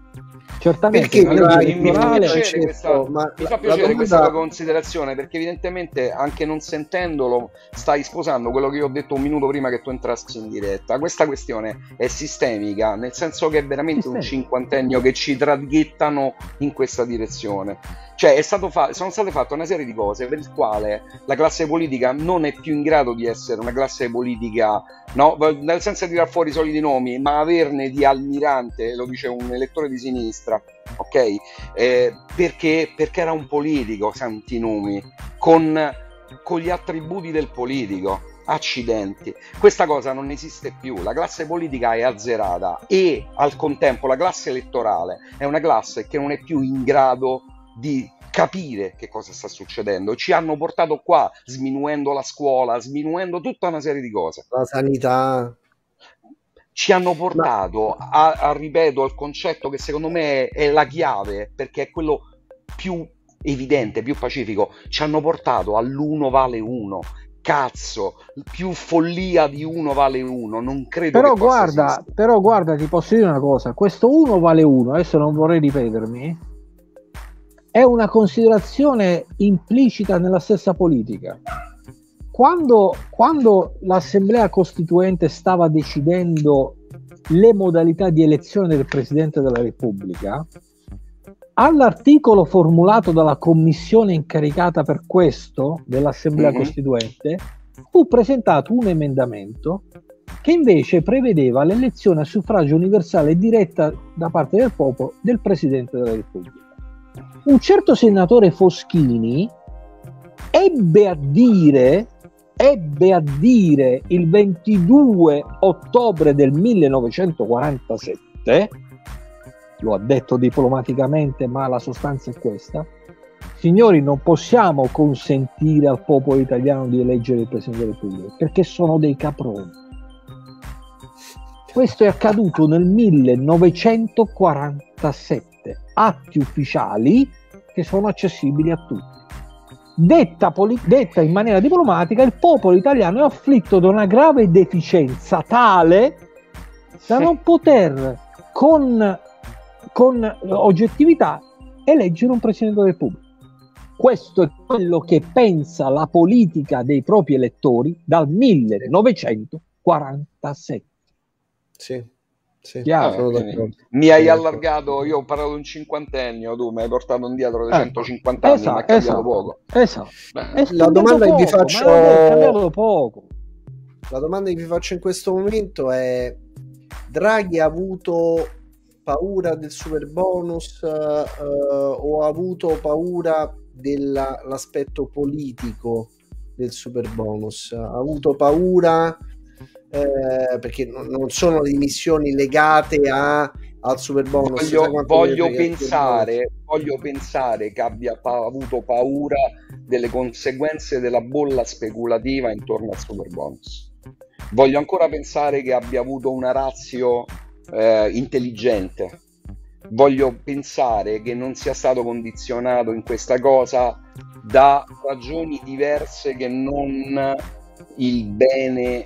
Certamente Perché la legge Mi fa elettorale piacere domanda... questa considerazione, perché evidentemente anche non sentendolo stai sposando quello che io ho detto un minuto prima che tu entrassi in diretta. Questa questione è sistemica, nel senso che è veramente un cinquantennio che ci traghettano in questa direzione. Cioè sono state fatte una serie di cose per il quale la classe politica non è più in grado di essere una classe politica, no, nel senso di tirar fuori i soliti nomi, ma averne di almirante, lo dice un elettore di sinistra, ok? Perché era un politico, santi nomi, con gli attributi del politico. Accidenti, questa cosa non esiste più, la classe politica è azzerata e al contempo la classe elettorale è una classe che non è più in grado di capire che cosa sta succedendo. Ci hanno portato qua sminuendo la scuola, sminuendo tutta una serie di cose, la sanità, ci hanno portato ripeto, al concetto che secondo me è la chiave, perché è quello più evidente, più pacifico. Ci hanno portato all'uno vale uno. Cazzo, più follia di uno vale uno, non credo però che possa guarda, però guarda, ti posso dire una cosa, questo uno vale uno, adesso non vorrei ripetermi, è una considerazione implicita nella stessa politica. Quando l'Assemblea Costituente stava decidendo le modalità di elezione del Presidente della Repubblica, all'articolo formulato dalla commissione incaricata per questo dell'Assemblea Costituente fu presentato un emendamento che invece prevedeva l'elezione a suffragio universale diretta da parte del popolo del Presidente della Repubblica. Un certo senatore Foschini ebbe a dire il 22 ottobre del 1947, lo ha detto diplomaticamente, ma la sostanza è questa: signori, non possiamo consentire al popolo italiano di eleggere il Presidente della Repubblica perché sono dei caproni. Questo è accaduto nel 1947, atti ufficiali che sono accessibili a tutti. Detta in maniera diplomatica, il popolo italiano è afflitto da una grave deficienza tale da non poter con oggettività eleggere un Presidente della Repubblica. Questo è quello che pensa la politica dei propri elettori dal 1947. Sì, mi hai allargato, io ho parlato di un cinquantennio, tu mi hai portato indietro di 150 anni, ma è cambiato poco. Esatto. La domanda che vi faccio, poco. La domanda che vi faccio in questo momento è: Draghi ha avuto paura del super bonus o ha avuto paura dell'aspetto politico del super bonus? Ha avuto paura perché non sono le dimissioni legate al super bonus. Voglio pensare che abbia avuto paura delle conseguenze della bolla speculativa intorno al super bonus. Voglio ancora pensare che abbia avuto una ratio intelligente. Voglio pensare che non sia stato condizionato in questa cosa da ragioni diverse che non il bene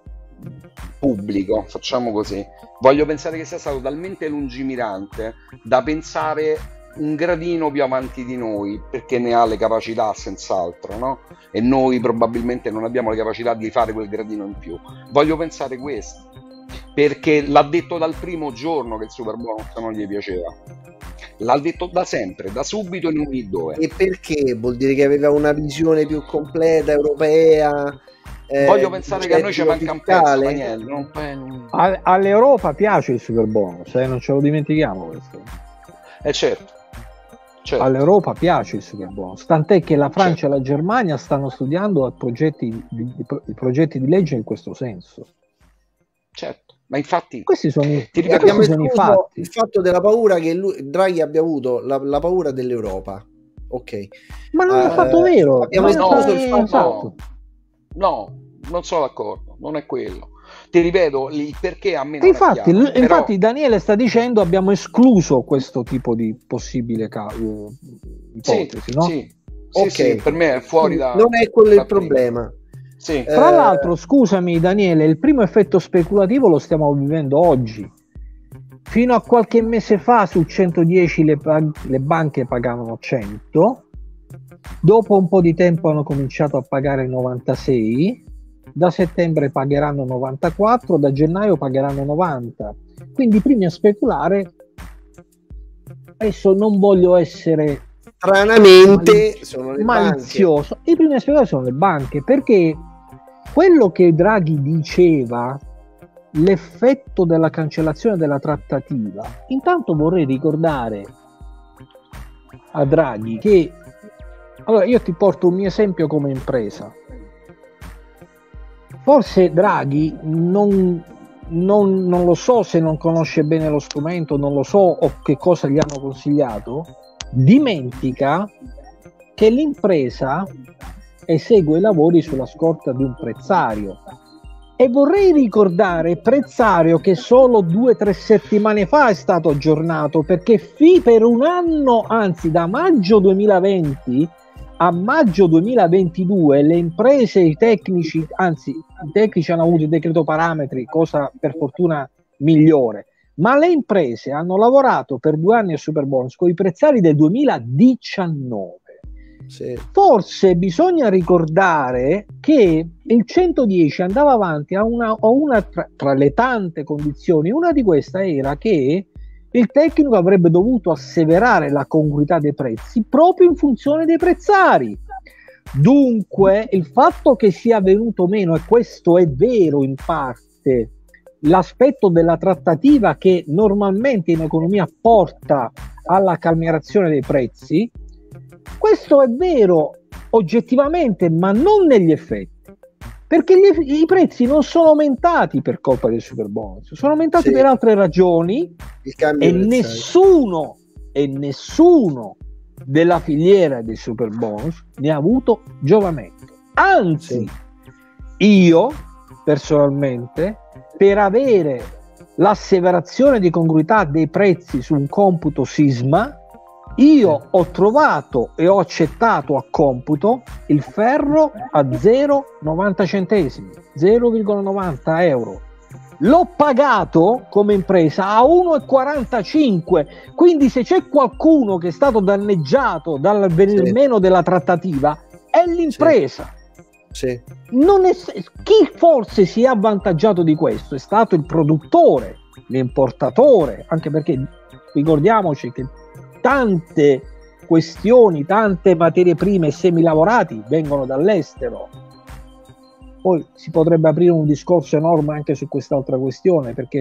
pubblico, facciamo così. Voglio pensare che sia stato talmente lungimirante da pensare un gradino più avanti di noi, perché ne ha le capacità senz'altro, no? E noi probabilmente non abbiamo le capacità di fare quel gradino in più. Voglio pensare questo, perché l'ha detto dal primo giorno che il super bonus non gli piaceva. L'ha detto da sempre, da subito in ogni dove. E perché? Vuol dire che aveva una visione più completa, europea. Voglio pensare che a noi ci manca un pezzo, Daniele. All'Europa piace il super bonus, non ce lo dimentichiamo questo. Certo. All'Europa piace il super bonus, tant'è che la Francia e la Germania stanno studiando progetti di legge in questo senso. Certo, ma infatti questi sono i fatti. Il fatto della paura che Draghi abbia avuto la paura dell'Europa, ok, ma non è fatto vero. Abbiamo escluso il fatto. No, non sono d'accordo, non è quello. Ti ripeto, il perché a me non infatti, è chiaro, però... infatti Daniele sta dicendo abbiamo escluso questo tipo di possibile ipotesi, no? Sì, per me è fuori da... Non è quello il problema. Sì. Tra l'altro, scusami Daniele, il primo effetto speculativo lo stiamo vivendo oggi. fino a qualche mese fa su 110 le banche pagavano 100, dopo un po' di tempo hanno cominciato a pagare 96, da settembre pagheranno 94, da gennaio pagheranno 90, quindi i primi a speculare, adesso non voglio essere stranamente sono le malizioso, banche. i primi a speculare sono le banche, perché quello che Draghi diceva, l'effetto della cancellazione della trattativa, intanto vorrei ricordare a Draghi che, allora io ti porto un mio esempio come impresa. Forse Draghi non lo so se non conosce bene lo strumento, non lo so o che cosa gli hanno consigliato, dimentica che l'impresa esegue i lavori sulla scorta di un prezzario. E vorrei ricordare prezzario che solo 2 o 3 settimane fa è stato aggiornato, perché per un anno, anzi da maggio 2020 a maggio 2022 le imprese, i tecnici hanno avuto il decreto parametri, cosa per fortuna migliore, ma le imprese hanno lavorato per 2 anni a Superbonus con i prezzari del 2019. Sì. Forse bisogna ricordare che il 110 andava avanti a una tra le tante condizioni, una di queste era che il tecnico avrebbe dovuto asseverare la congruità dei prezzi proprio in funzione dei prezzari. Dunque il fatto che sia venuto meno, e questo è vero in parte, l'aspetto della trattativa che normalmente in economia porta alla calmierazione dei prezzi, questo è vero oggettivamente, ma non negli effetti, perché i prezzi non sono aumentati per colpa del Superbonus, sono aumentati per altre ragioni, e nessuno della filiera dei Superbonus ne ha avuto giovamento. Anzi, io personalmente, per avere l'asseverazione di congruità dei prezzi su un computo Sisma, io ho trovato e ho accettato a computo il ferro a 0,90 centesimi, 0,90 euro. L'ho pagato come impresa a 1,45, quindi se c'è qualcuno che è stato danneggiato dal venir meno della trattativa è l'impresa. Sì. Chi forse si è avvantaggiato di questo è stato il produttore, l'importatore, anche perché ricordiamoci che tante questioni, tante materie prime e semilavorati vengono dall'estero. Poi si potrebbe aprire un discorso enorme anche su quest'altra questione, perché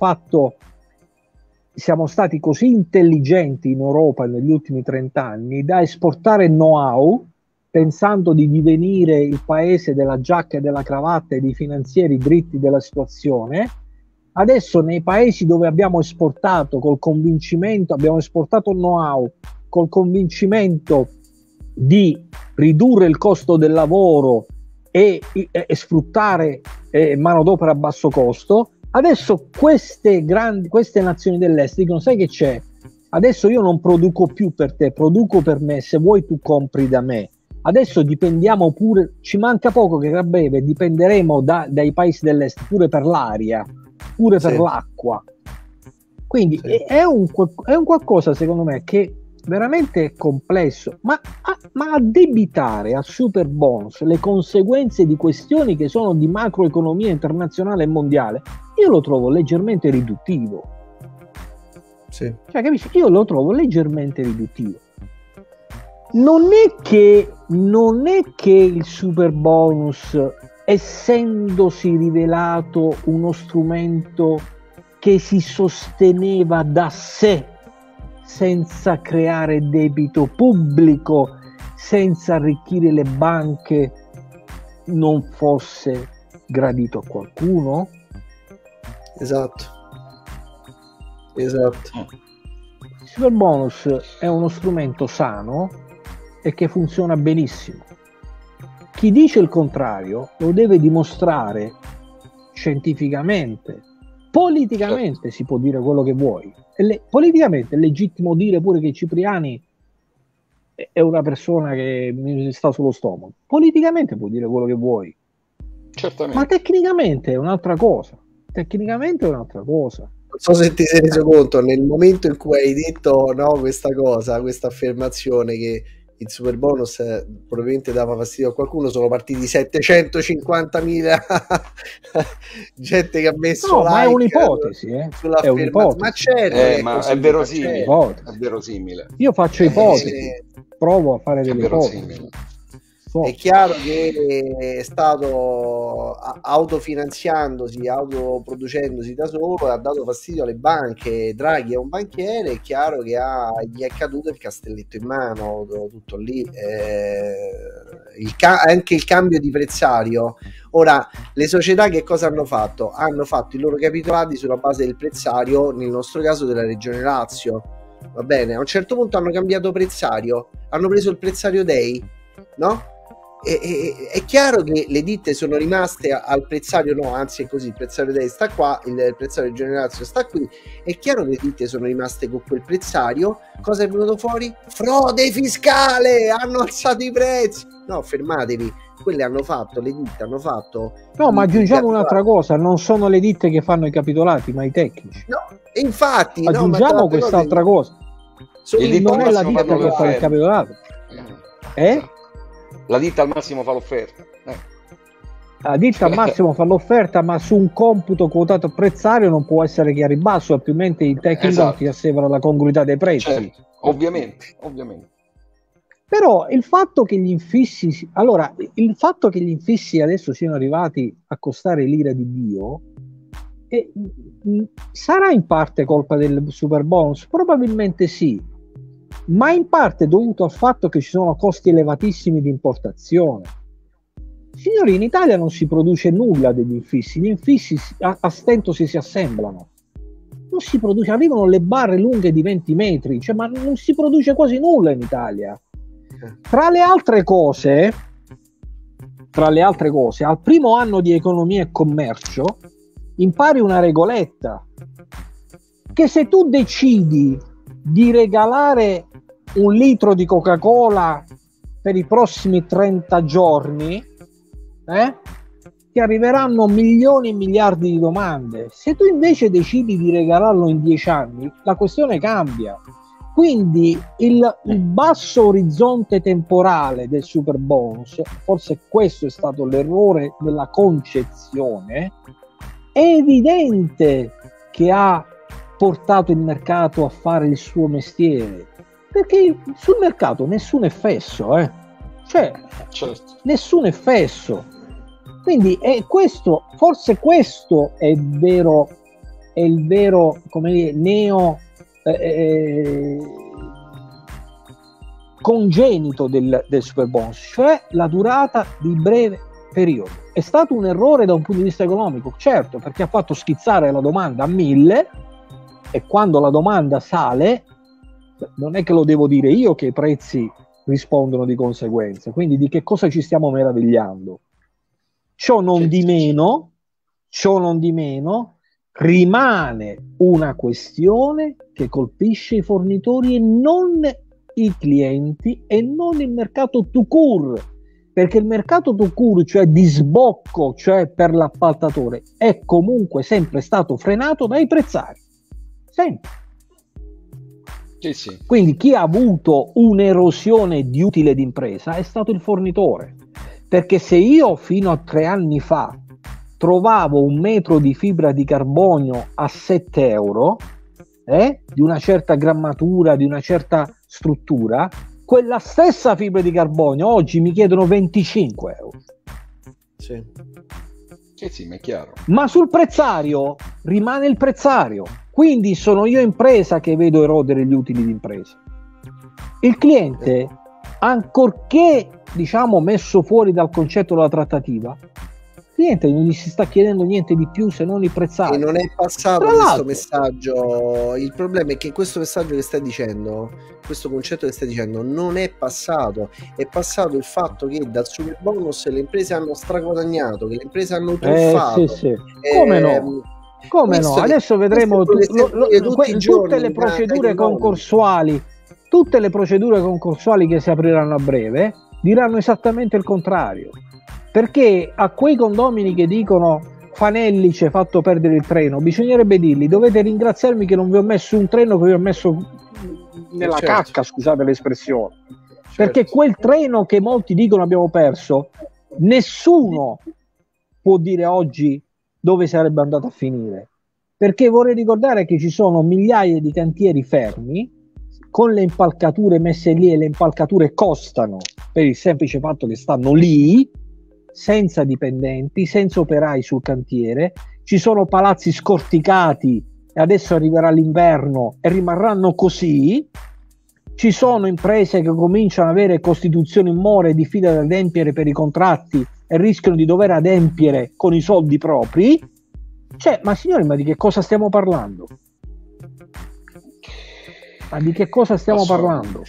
siamo stati così intelligenti in Europa negli ultimi 30 anni da esportare know-how, pensando di divenire il paese della giacca e della cravatta e dei finanzieri dritti della situazione. Adesso nei paesi dove abbiamo esportato col convincimento, abbiamo esportato know-how col convincimento di ridurre il costo del lavoro e sfruttare manodopera a basso costo, adesso queste nazioni dell'est dicono: sai che c'è? Adesso io non produco più per te, produco per me, se vuoi tu compri da me. Adesso dipendiamo pure, ci manca poco che a breve dipenderemo dai paesi dell'est pure per l'aria, pure per l'acqua. Quindi è un qualcosa, secondo me, che veramente è complesso, ma addebitare al Superbonus le conseguenze di questioni che sono di macroeconomia internazionale e mondiale, io lo trovo leggermente riduttivo. Cioè, capisci? Io lo trovo leggermente riduttivo. Non è che il Superbonus, essendosi rivelato uno strumento che si sosteneva da sé, senza creare debito pubblico, senza arricchire le banche, non fosse gradito a qualcuno? Esatto. Il Superbonus è uno strumento sano e che funziona benissimo. Chi dice il contrario lo deve dimostrare scientificamente. Politicamente si può dire quello che vuoi. Politicamente è legittimo dire pure che Cipriani è una persona che mi sta sullo stomaco. Politicamente puoi dire quello che vuoi. Certamente. Ma tecnicamente è un'altra cosa. so se ti sei reso conto nel momento in cui hai detto no, questa cosa, questa affermazione che il super bonus probabilmente dava fastidio a qualcuno, sono partiti 750.000 gente che ha messo no, like, ma è un'ipotesi, è un'ipotesi. Ma certo, ma è verosimile, è verosimile. Io faccio ipotesi, provo a fare delle ipotesi. È chiaro che è stato autofinanziandosi, autoproducendosi da solo, ha dato fastidio alle banche. Draghi è un banchiere, è chiaro che gli è caduto il castelletto in mano, tutto lì. Anche il cambio di prezzario. Ora, le società che cosa hanno fatto? Hanno fatto i loro capitolati sulla base del prezzario, nel nostro caso della regione Lazio. Va bene, a un certo punto hanno cambiato prezzario, hanno preso il prezzario Dei, no? È chiaro che le ditte sono rimaste al prezzario, no, anzi è così, il prezzario Dei sta qua, il prezzario di Generazio sta qui, è chiaro che le ditte sono rimaste con quel prezzario. Cosa è venuto fuori? Frode fiscale, hanno alzato i prezzi. No, fermatevi, quelle hanno fatto, le ditte hanno fatto. No, ma aggiungiamo un'altra cosa, non sono le ditte che fanno i capitolati, ma i tecnici. No, infatti aggiungiamo quest'altra cosa. Non è la ditta che fa il capitolato. La ditta al massimo fa l'offerta. La ditta al massimo fa l'offerta, ma su un computo quotato prezzario non può essere che a ribasso, altrimenti il tecnico non ti assevera la congruità dei prezzi. Certo, ovviamente. Però il fatto che gli infissi, adesso siano arrivati a costare l'ira di Dio, sarà in parte colpa del super bonus? Probabilmente sì, ma in parte dovuto al fatto che ci sono costi elevatissimi di importazione. Signori, in Italia non si produce nulla degli infissi, gli infissi a stento si assemblano, non si produce, arrivano le barre lunghe di 20 metri, ma non si produce quasi nulla in Italia. Tra le altre cose, al primo anno di economia e commercio impari una regoletta, che se tu decidi di regalare un litro di Coca-Cola per i prossimi 30 giorni, ti arriveranno milioni e miliardi di domande. Se tu invece decidi di regalarlo in 10 anni, la questione cambia. Quindi il basso orizzonte temporale del super bonus, forse questo è stato l'errore della concezione, è evidente che ha portato il mercato a fare il suo mestiere, perché sul mercato nessuno è fesso, certo. Nessuno è fesso. Quindi forse questo è il vero, come dire, congenito del super bonus, cioè la durata di breve periodo. È stato un errore da un punto di vista economico, certo, perché ha fatto schizzare la domanda a 1000, e quando la domanda sale non è che lo devo dire io che i prezzi rispondono di conseguenza. Quindi di che cosa ci stiamo meravigliando? Ciò non di meno rimane una questione che colpisce i fornitori e non i clienti e non il mercato tout court, perché il mercato tout court, cioè di sbocco, cioè per l'appaltatore, è comunque sempre stato frenato dai prezzari, sempre. Sì. Quindi chi ha avuto un'erosione di utile d'impresa è stato il fornitore, perché se io fino a 3 anni fa trovavo un metro di fibra di carbonio a 7 euro, di una certa grammatura, di una certa struttura, quella stessa fibra di carbonio oggi mi chiedono 25 euro. Sì, ma è chiaro. Ma sul prezzario rimane il prezzario, quindi sono io impresa che vedo erodere gli utili d'impresa. Il cliente, ancorché messo fuori dal concetto della trattativa, il cliente non gli si sta chiedendo niente di più se non il prezzario. E non è passato questo messaggio. Il problema è che questo messaggio che stai dicendo, questo concetto che stai dicendo, non è passato. È passato il fatto che dal super bonus le imprese hanno straguadagnato, che le imprese hanno truffato. Sì. Come no? Come no? Adesso vedremo tutte le procedure concorsuali. Tutte le procedure concorsuali che si apriranno a breve diranno esattamente il contrario, perché a quei condomini che dicono Fanelli ci ha fatto perdere il treno, bisognerebbe dirgli: dovete ringraziarmi che non vi ho messo un treno che vi ho messo nella cacca, scusate l'espressione, perché quel treno che molti dicono abbiamo perso, nessuno può dire oggi dove sarebbe andato a finire, perché vorrei ricordare che ci sono migliaia di cantieri fermi con le impalcature messe lì, e le impalcature costano per il semplice fatto che stanno lì senza dipendenti, senza operai sul cantiere. Ci sono palazzi scorticati e adesso arriverà l'inverno e rimarranno così. Ci sono imprese che cominciano ad avere costituzioni in more difficili da adempiere per i contratti e rischiano di dover adempiere con i soldi propri. Cioè, ma signori, ma di che cosa stiamo parlando? Ma di che cosa stiamo parlando?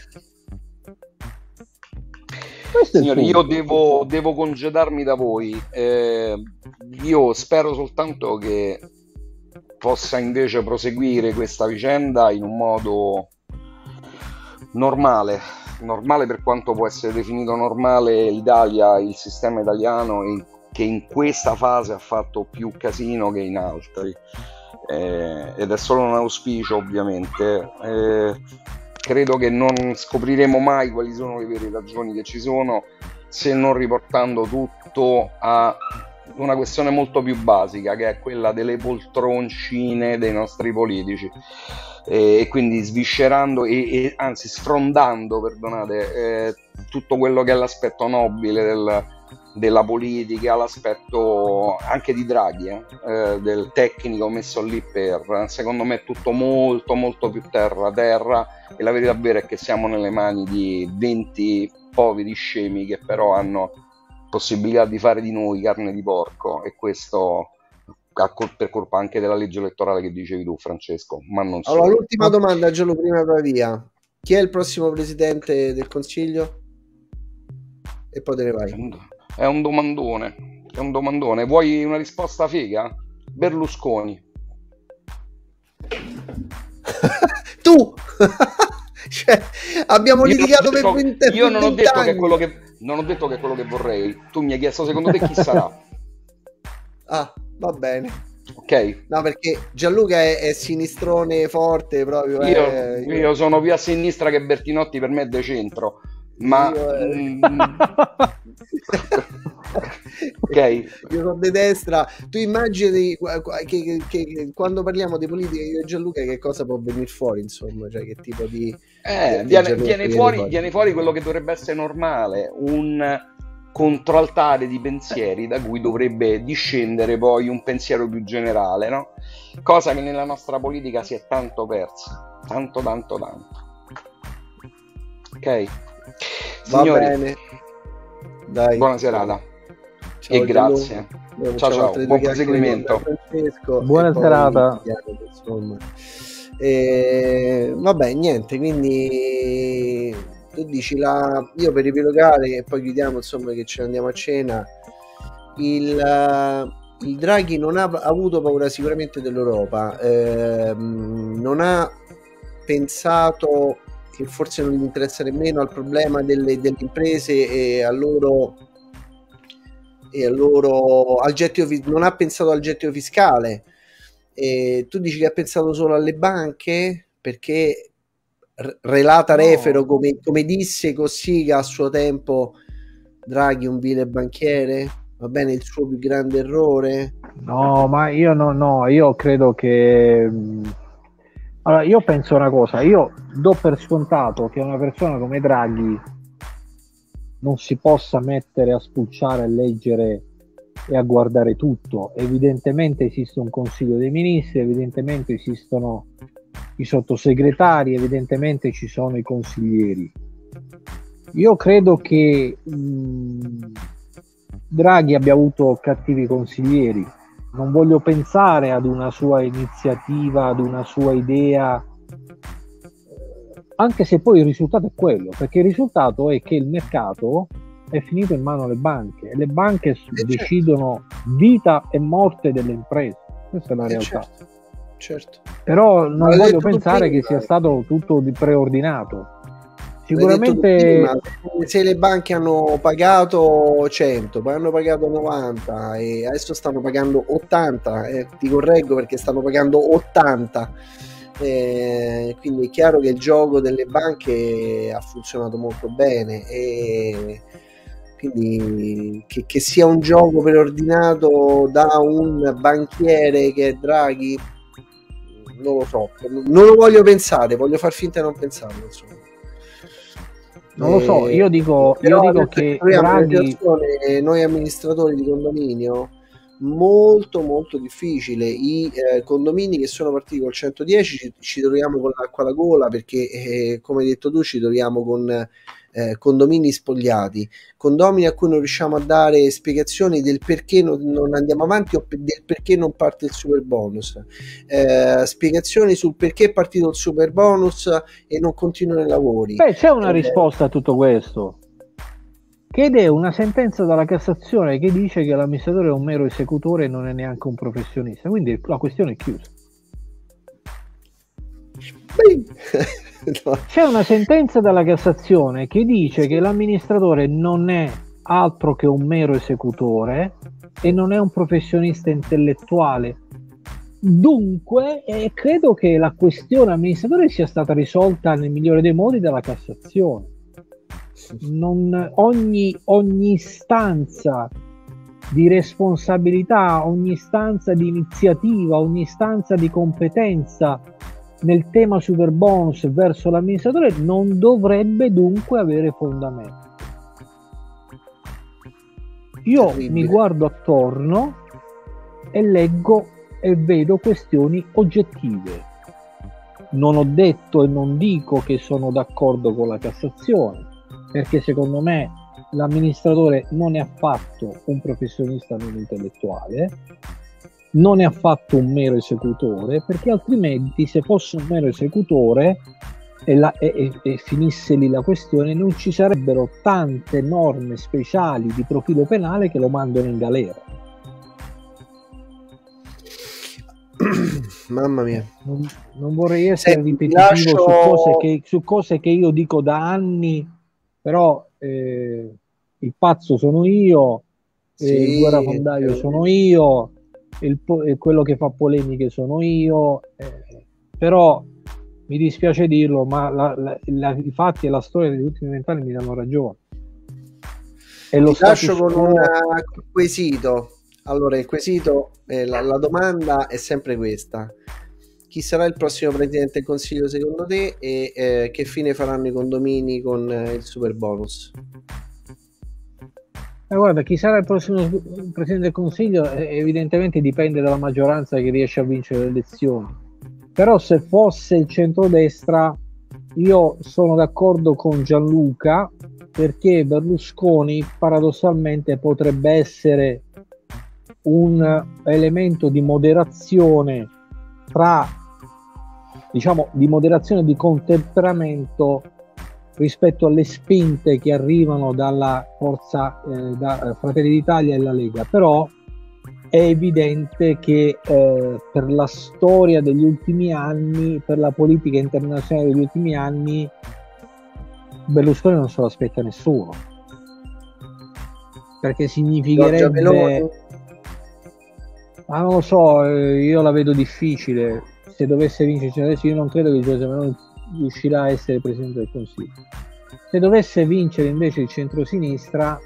Signori, io devo congedarmi da voi. Io spero soltanto che possa invece proseguire questa vicenda in un modo normale per quanto può essere definito normale l'Italia, il sistema italiano, che in questa fase ha fatto più casino che in altri. Ed è solo un auspicio, ovviamente. Credo che non scopriremo mai quali sono le vere ragioni che ci sono, se non riportando tutto a una questione molto più basica, che è quella delle poltroncine dei nostri politici, e quindi sviscerando e anzi sfrondando, perdonate, tutto quello che è l'aspetto nobile della politica, l'aspetto anche di Draghi, del tecnico messo lì per, secondo me, tutto molto molto più terra, e la verità vera è che siamo nelle mani di 20 poveri scemi che però hanno possibilità di fare di noi carne di porco, e questo per colpa anche della legge elettorale che dicevi tu, Francesco, ma non solo. Allora, l'ultima domanda, Gianlu, prima vai via: chi è il prossimo presidente del Consiglio? E poi te ne vai. È un domandone. Vuoi una risposta figa? Berlusconi. Tu! Cioè, abbiamo litigato per 20 anni. Io non ho detto che è quello che vorrei. Tu mi hai chiesto secondo te chi sarà. Ah, va bene. Ok. No, perché Gianluca è sinistrone forte proprio. Io sono più a sinistra che Bertinotti, per me è de centro. Ma ok, io sono di destra. Tu immagini che quando parliamo di politica, io e Gianluca, che cosa può venire fuori, insomma, cioè che tipo di viene fuori quello che dovrebbe essere normale, un controaltare di pensieri da cui dovrebbe discendere poi un pensiero più generale, no? Cosa che nella nostra politica si è tanto persa, tanto. Ok, signori, va bene. Dai, buona serata. Ciao, e grazie. Ciao, buon proseguimento. Buona serata. Vabbè, niente, quindi tu dici io per riepilogare e poi chiudiamo, insomma, che ce ne andiamo a cena. Il Draghi non ha avuto paura sicuramente dell'Europa, non ha pensato che forse non gli interessa nemmeno al problema delle imprese e al loro al gettito, non ha pensato al gettito fiscale. E tu dici che ha pensato solo alle banche, perché relata refero, come disse Cossiga a suo tempo: Draghi un vile banchiere, va bene, il suo più grande errore. No, ma io credo che, allora, io penso una cosa, io do per scontato che una persona come Draghi non si possa mettere a spulciare, a leggere e a guardare tutto. Evidentemente esiste un Consiglio dei Ministri, evidentemente esistono i sottosegretari, evidentemente ci sono i consiglieri. Io credo che Draghi abbia avuto cattivi consiglieri. Non voglio pensare ad una sua iniziativa, ad una sua idea, anche se poi il risultato è quello, perché il risultato è che il mercato è finito in mano alle banche e le banche decidono vita e morte delle imprese. Questa è la realtà. Certo. Però non voglio pensare che sia stato tutto preordinato. Sicuramente se le banche hanno pagato 100, poi hanno pagato 90 e adesso stanno pagando 80, ti correggo perché stanno pagando 80, quindi è chiaro che il gioco delle banche ha funzionato molto bene, e quindi che sia un gioco preordinato da un banchiere che è Draghi, non lo so, non lo voglio pensare, voglio far finta di non pensarlo, insomma. Non lo so, io dico che Draghi... Noi amministratori di condominio, molto molto difficile. I condomini che sono partiti col 110 ci troviamo con l'acqua alla gola, perché come hai detto tu ci troviamo con condomini spogliati, condomini a cui non riusciamo a dare spiegazioni del perché non andiamo avanti o del perché non parte il super bonus, spiegazioni sul perché è partito il super bonus e non continuano i lavori. Beh, c'è una risposta a tutto questo, che è una sentenza dalla Cassazione che dice che l'amministratore è un mero esecutore e non è neanche un professionista, quindi la questione è chiusa. No. C'è una sentenza dalla Cassazione che dice che l'amministratore non è altro che un mero esecutore e non è un professionista intellettuale. Dunque, credo che la questione amministratore sia stata risolta nel migliore dei modi dalla Cassazione. Ogni istanza di responsabilità, ogni istanza di iniziativa, ogni istanza di competenza nel tema super bonus verso l'amministratore non dovrebbe dunque avere fondamento. Io mi guardo attorno e leggo e vedo questioni oggettive. Non ho detto e non dico che sono d'accordo con la Cassazione, perché secondo me l'amministratore non è affatto un professionista non intellettuale, non è affatto un mero esecutore, perché altrimenti se fosse un mero esecutore e finisse lì la questione, non ci sarebbero tante norme speciali di profilo penale che lo mandano in galera. Mamma mia, non vorrei essere ripetitivo su cose che io dico da anni, però il pazzo sono io, il guerrafondaio sono io, quello che fa polemiche sono io, però mi dispiace dirlo, ma i fatti e la storia degli ultimi 20 anni mi danno ragione. E lo lascio con un quesito. Allora, il quesito, la domanda è sempre questa: chi sarà il prossimo presidente del Consiglio secondo te, e che fine faranno i condomini con il super bonus? Guarda, chi sarà il prossimo presidente del Consiglio evidentemente dipende dalla maggioranza che riesce a vincere le elezioni, però se fosse il centrodestra io sono d'accordo con Gianluca, perché Berlusconi paradossalmente potrebbe essere un elemento di moderazione di moderazione di contemperamento rispetto alle spinte che arrivano dalla forza da Fratelli d'Italia e la Lega. Però è evidente che per la storia degli ultimi anni, per la politica internazionale degli ultimi anni, Berlusconi non se lo aspetta nessuno, perché significherebbe, ma non lo so, io la vedo difficile. Se dovesse vincere adesso, io non credo che Giorgia Meloni riuscirà a essere presidente del Consiglio. Se dovesse vincere invece il centrosinistra,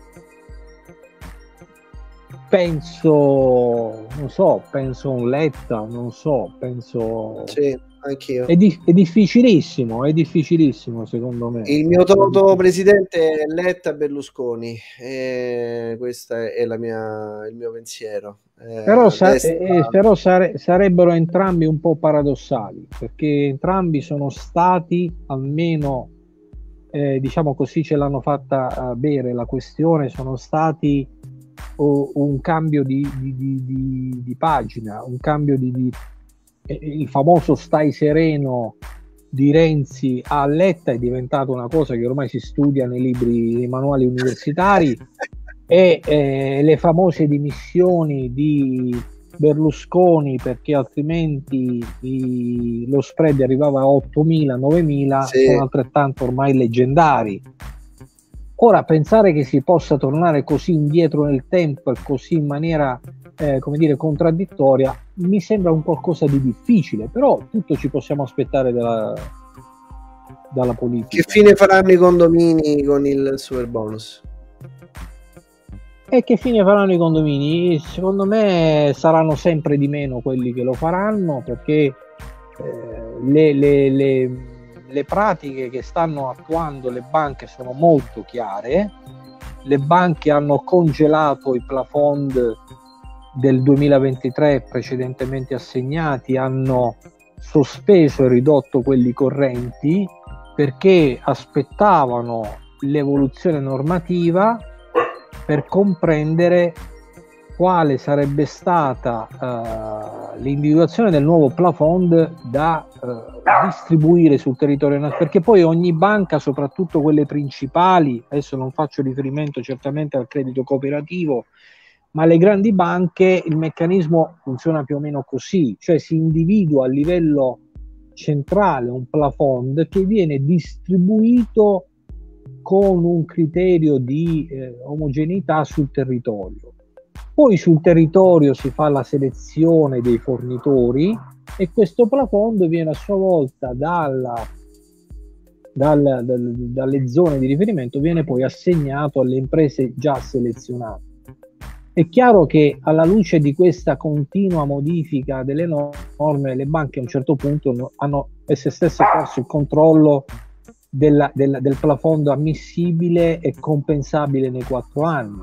penso un Letta, sì, anch'io. È difficilissimo secondo me. Il mio toto presidente è Letta Berlusconi, questo è il mio pensiero. Però sarebbero entrambi un po' paradossali, perché entrambi sono stati, almeno diciamo così, ce l'hanno fatta bere la questione, sono stati un cambio di pagina, un cambio il famoso stai sereno di Renzi a Letta è diventato una cosa che ormai si studia nei libri, nei manuali universitari, e le famose dimissioni di Berlusconi, perché altrimenti lo spread arrivava a 8.000, 9.000, Sì. sono altrettanto ormai leggendari. Ora, pensare che si possa tornare così indietro nel tempo e così in maniera, come dire, contraddittoria, mi sembra un qualcosa di difficile, però tutto ci possiamo aspettare dalla politica. Che fine faranno i condomini con il super bonus? E che fine faranno i condomini? Secondo me saranno sempre di meno quelli che lo faranno, perché le pratiche che stanno attuando le banche sono molto chiare. Le banche hanno congelato i plafond del 2023 precedentemente assegnati, hanno sospeso e ridotto quelli correnti perché aspettavano l'evoluzione normativa per comprendere quale sarebbe stata l'individuazione del nuovo plafond da distribuire sul territorio nazionale, perché poi ogni banca, soprattutto quelle principali, adesso non faccio riferimento certamente al credito cooperativo, ma le grandi banche, il meccanismo funziona più o meno così, cioè si individua a livello centrale un plafond che viene distribuito con un criterio di omogeneità sul territorio. Poi sul territorio si fa la selezione dei fornitori e questo plafond viene a sua volta dalle zone di riferimento, viene poi assegnato alle imprese già selezionate. È chiaro che alla luce di questa continua modifica delle norme, le banche a un certo punto hanno esse stesse perso il controllo del plafond ammissibile e compensabile nei 4 anni.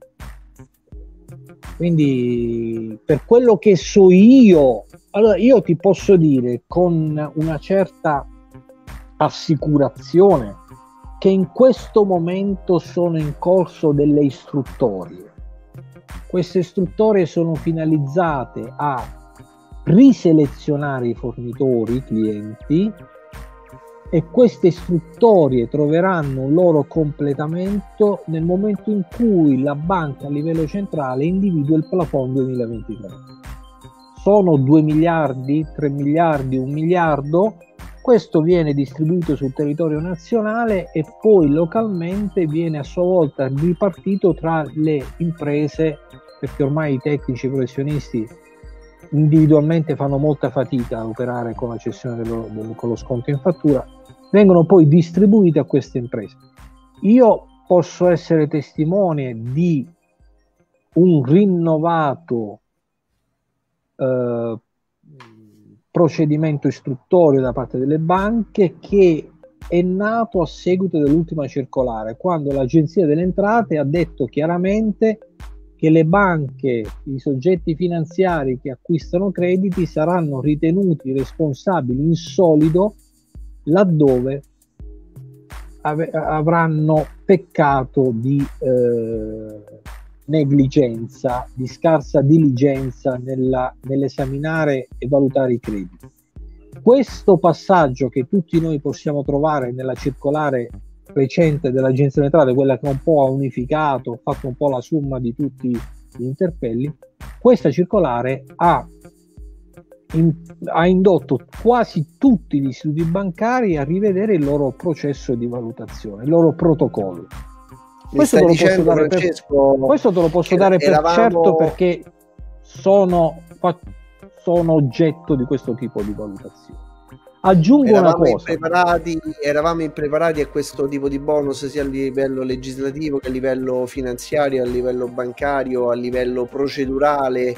Quindi, per quello che so io, allora io ti posso dire con una certa assicurazione che in questo momento sono in corso delle istruttorie. Queste istruttorie sono finalizzate a riselezionare i fornitori, i clienti, e queste istruttorie troveranno un loro completamento nel momento in cui la banca a livello centrale individua il plafond 2023. Sono 2 miliardi, 3 miliardi, 1 miliardo, questo viene distribuito sul territorio nazionale e poi localmente viene a sua volta ripartito tra le imprese, perché ormai i tecnici professionisti individualmente fanno molta fatica a operare con la cessione con lo sconto in fattura, vengono poi distribuite a queste imprese. Io posso essere testimone di un rinnovato procedimento istruttorio da parte delle banche che è nato a seguito dell'ultima circolare, quando l'Agenzia delle Entrate ha detto chiaramente che le banche, i soggetti finanziari che acquistano crediti saranno ritenuti responsabili in solido laddove avranno peccato di negligenza, di scarsa diligenza nell'esaminare e valutare i crediti. Questo passaggio che tutti noi possiamo trovare nella circolare recente dell'Agenzia delle Entrate, quella che un po' ha unificato, fatto un po' la somma di tutti gli interpelli, questa circolare ha indotto quasi tutti gli istituti bancari a rivedere il loro processo di valutazione, il loro protocollo. Questo te lo posso dare per certo, perché sono oggetto di questo tipo di valutazione. Aggiungo una cosa. Eravamo impreparati a questo tipo di bonus sia a livello legislativo che a livello finanziario, a livello bancario, a livello procedurale.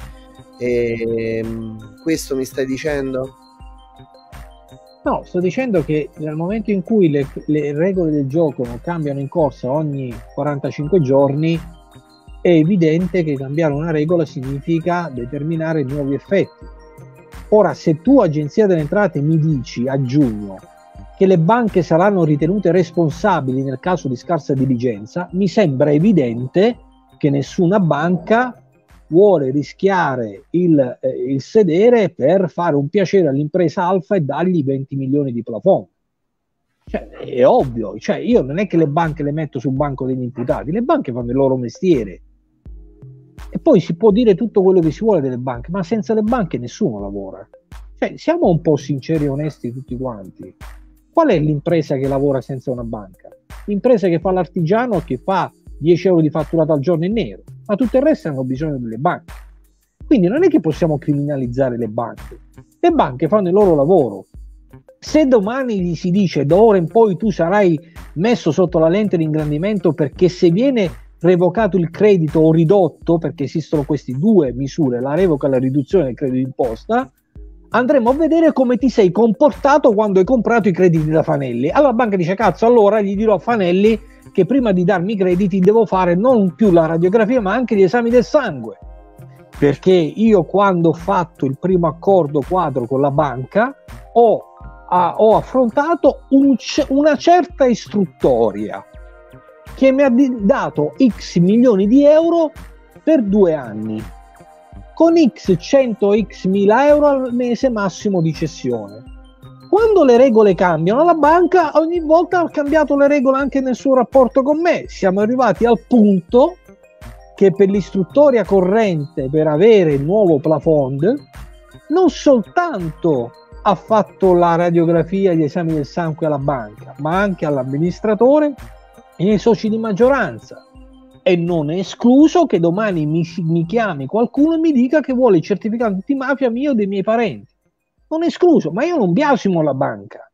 Questo mi stai dicendo? No, sto dicendo che nel momento in cui le regole del gioco cambiano in corsa ogni 45 giorni, è evidente che cambiare una regola significa determinare nuovi effetti. Ora, se tu, Agenzia delle Entrate, mi dici a giugno che le banche saranno ritenute responsabili nel caso di scarsa diligenza, mi sembra evidente che nessuna banca vuole rischiare il sedere per fare un piacere all'impresa alfa e dargli 20 milioni di plafond. Cioè, è ovvio, cioè, io non è che le banche le metto sul banco degli imputati, le banche fanno il loro mestiere. poi si può dire tutto quello che si vuole delle banche, ma senza le banche nessuno lavora. Cioè, siamo un po' sinceri e onesti tutti quanti. Qual è l'impresa che lavora senza una banca? L'impresa che fa l'artigiano, che fa 10 euro di fatturato al giorno in nero, ma tutto il resto hanno bisogno delle banche. Quindi non è che possiamo criminalizzare le banche. Le banche fanno il loro lavoro. Se domani gli si dice da ora in poi tu sarai messo sotto la lente di ingrandimento perché se viene revocato il credito o ridotto, perché esistono queste due misure, la revoca e la riduzione del credito d'imposta, andremo a vedere come ti sei comportato quando hai comprato i crediti da Fanelli. Allora la banca dice cazzo, allora gli dirò a Fanelli che prima di darmi i crediti devo fare non più la radiografia ma anche gli esami del sangue, perché io quando ho fatto il primo accordo quadro con la banca ho affrontato una certa istruttoria che mi ha dato x milioni di euro per 2 anni con x 100 x mila euro al mese massimo di cessione. Quando le regole cambiano, la banca ogni volta ha cambiato le regole anche nel suo rapporto con me. Siamo arrivati al punto che per l'istruttoria corrente, per avere il nuovo plafond, non soltanto ha fatto la radiografia e gli esami del sangue alla banca, ma anche all'amministratore e ai soci di maggioranza. E non è escluso che domani mi chiami qualcuno e mi dica che vuole il certificato antimafia mio o dei miei parenti. Non è escluso, ma io non biasimo la banca.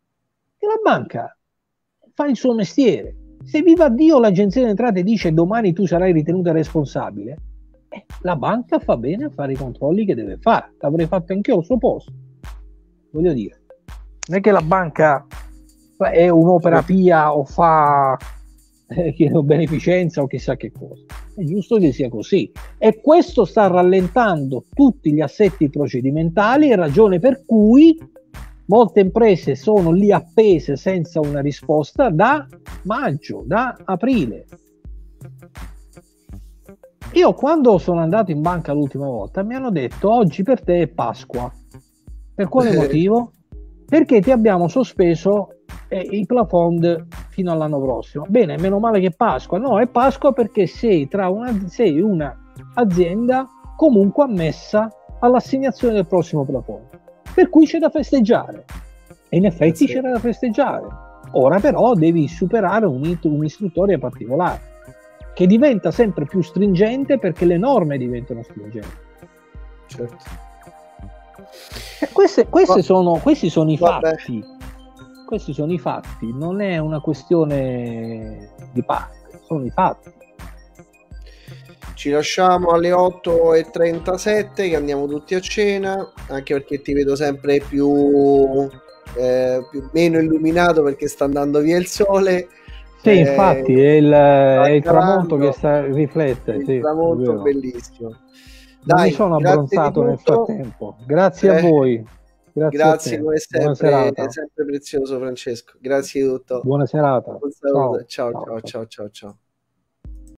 E la banca fa il suo mestiere. Se viva Dio l'agenzia delle entrate dice domani tu sarai ritenuta responsabile, la banca fa bene a fare i controlli che deve fare. L'avrei fatto anch'io al suo posto. Voglio dire, non è che la banca è un'opera pia o fa beneficenza o chissà che cosa. È giusto che sia così, e questo sta rallentando tutti gli assetti procedimentali, ragione per cui molte imprese sono lì appese senza una risposta da maggio, da aprile. Io quando sono andato in banca l'ultima volta mi hanno detto oggi per te è Pasqua. Per quale motivo? Perché ti abbiamo sospeso il plafond fino all'anno prossimo. Bene, meno male che è Pasqua. No, è Pasqua perché sei una azienda comunque ammessa all'assegnazione del prossimo plafond, per cui c'è da festeggiare, e in effetti c'era da festeggiare. Ora però devi superare un'istruttoria particolare che diventa sempre più stringente perché le norme diventano stringenti. Certo. Questi sono i fatti. Questi sono i fatti, non è una questione di parte, sono i fatti. Ci lasciamo alle 8:37 che andiamo tutti a cena, anche perché ti vedo sempre più meno illuminato perché sta andando via il sole. Sì, infatti è il tramonto che riflette. Il tramonto bellissimo. Dai, mi sono abbronzato nel frattempo. Grazie a voi. Grazie come sempre, è sempre prezioso Francesco. Grazie di tutto. Buona serata. Ciao.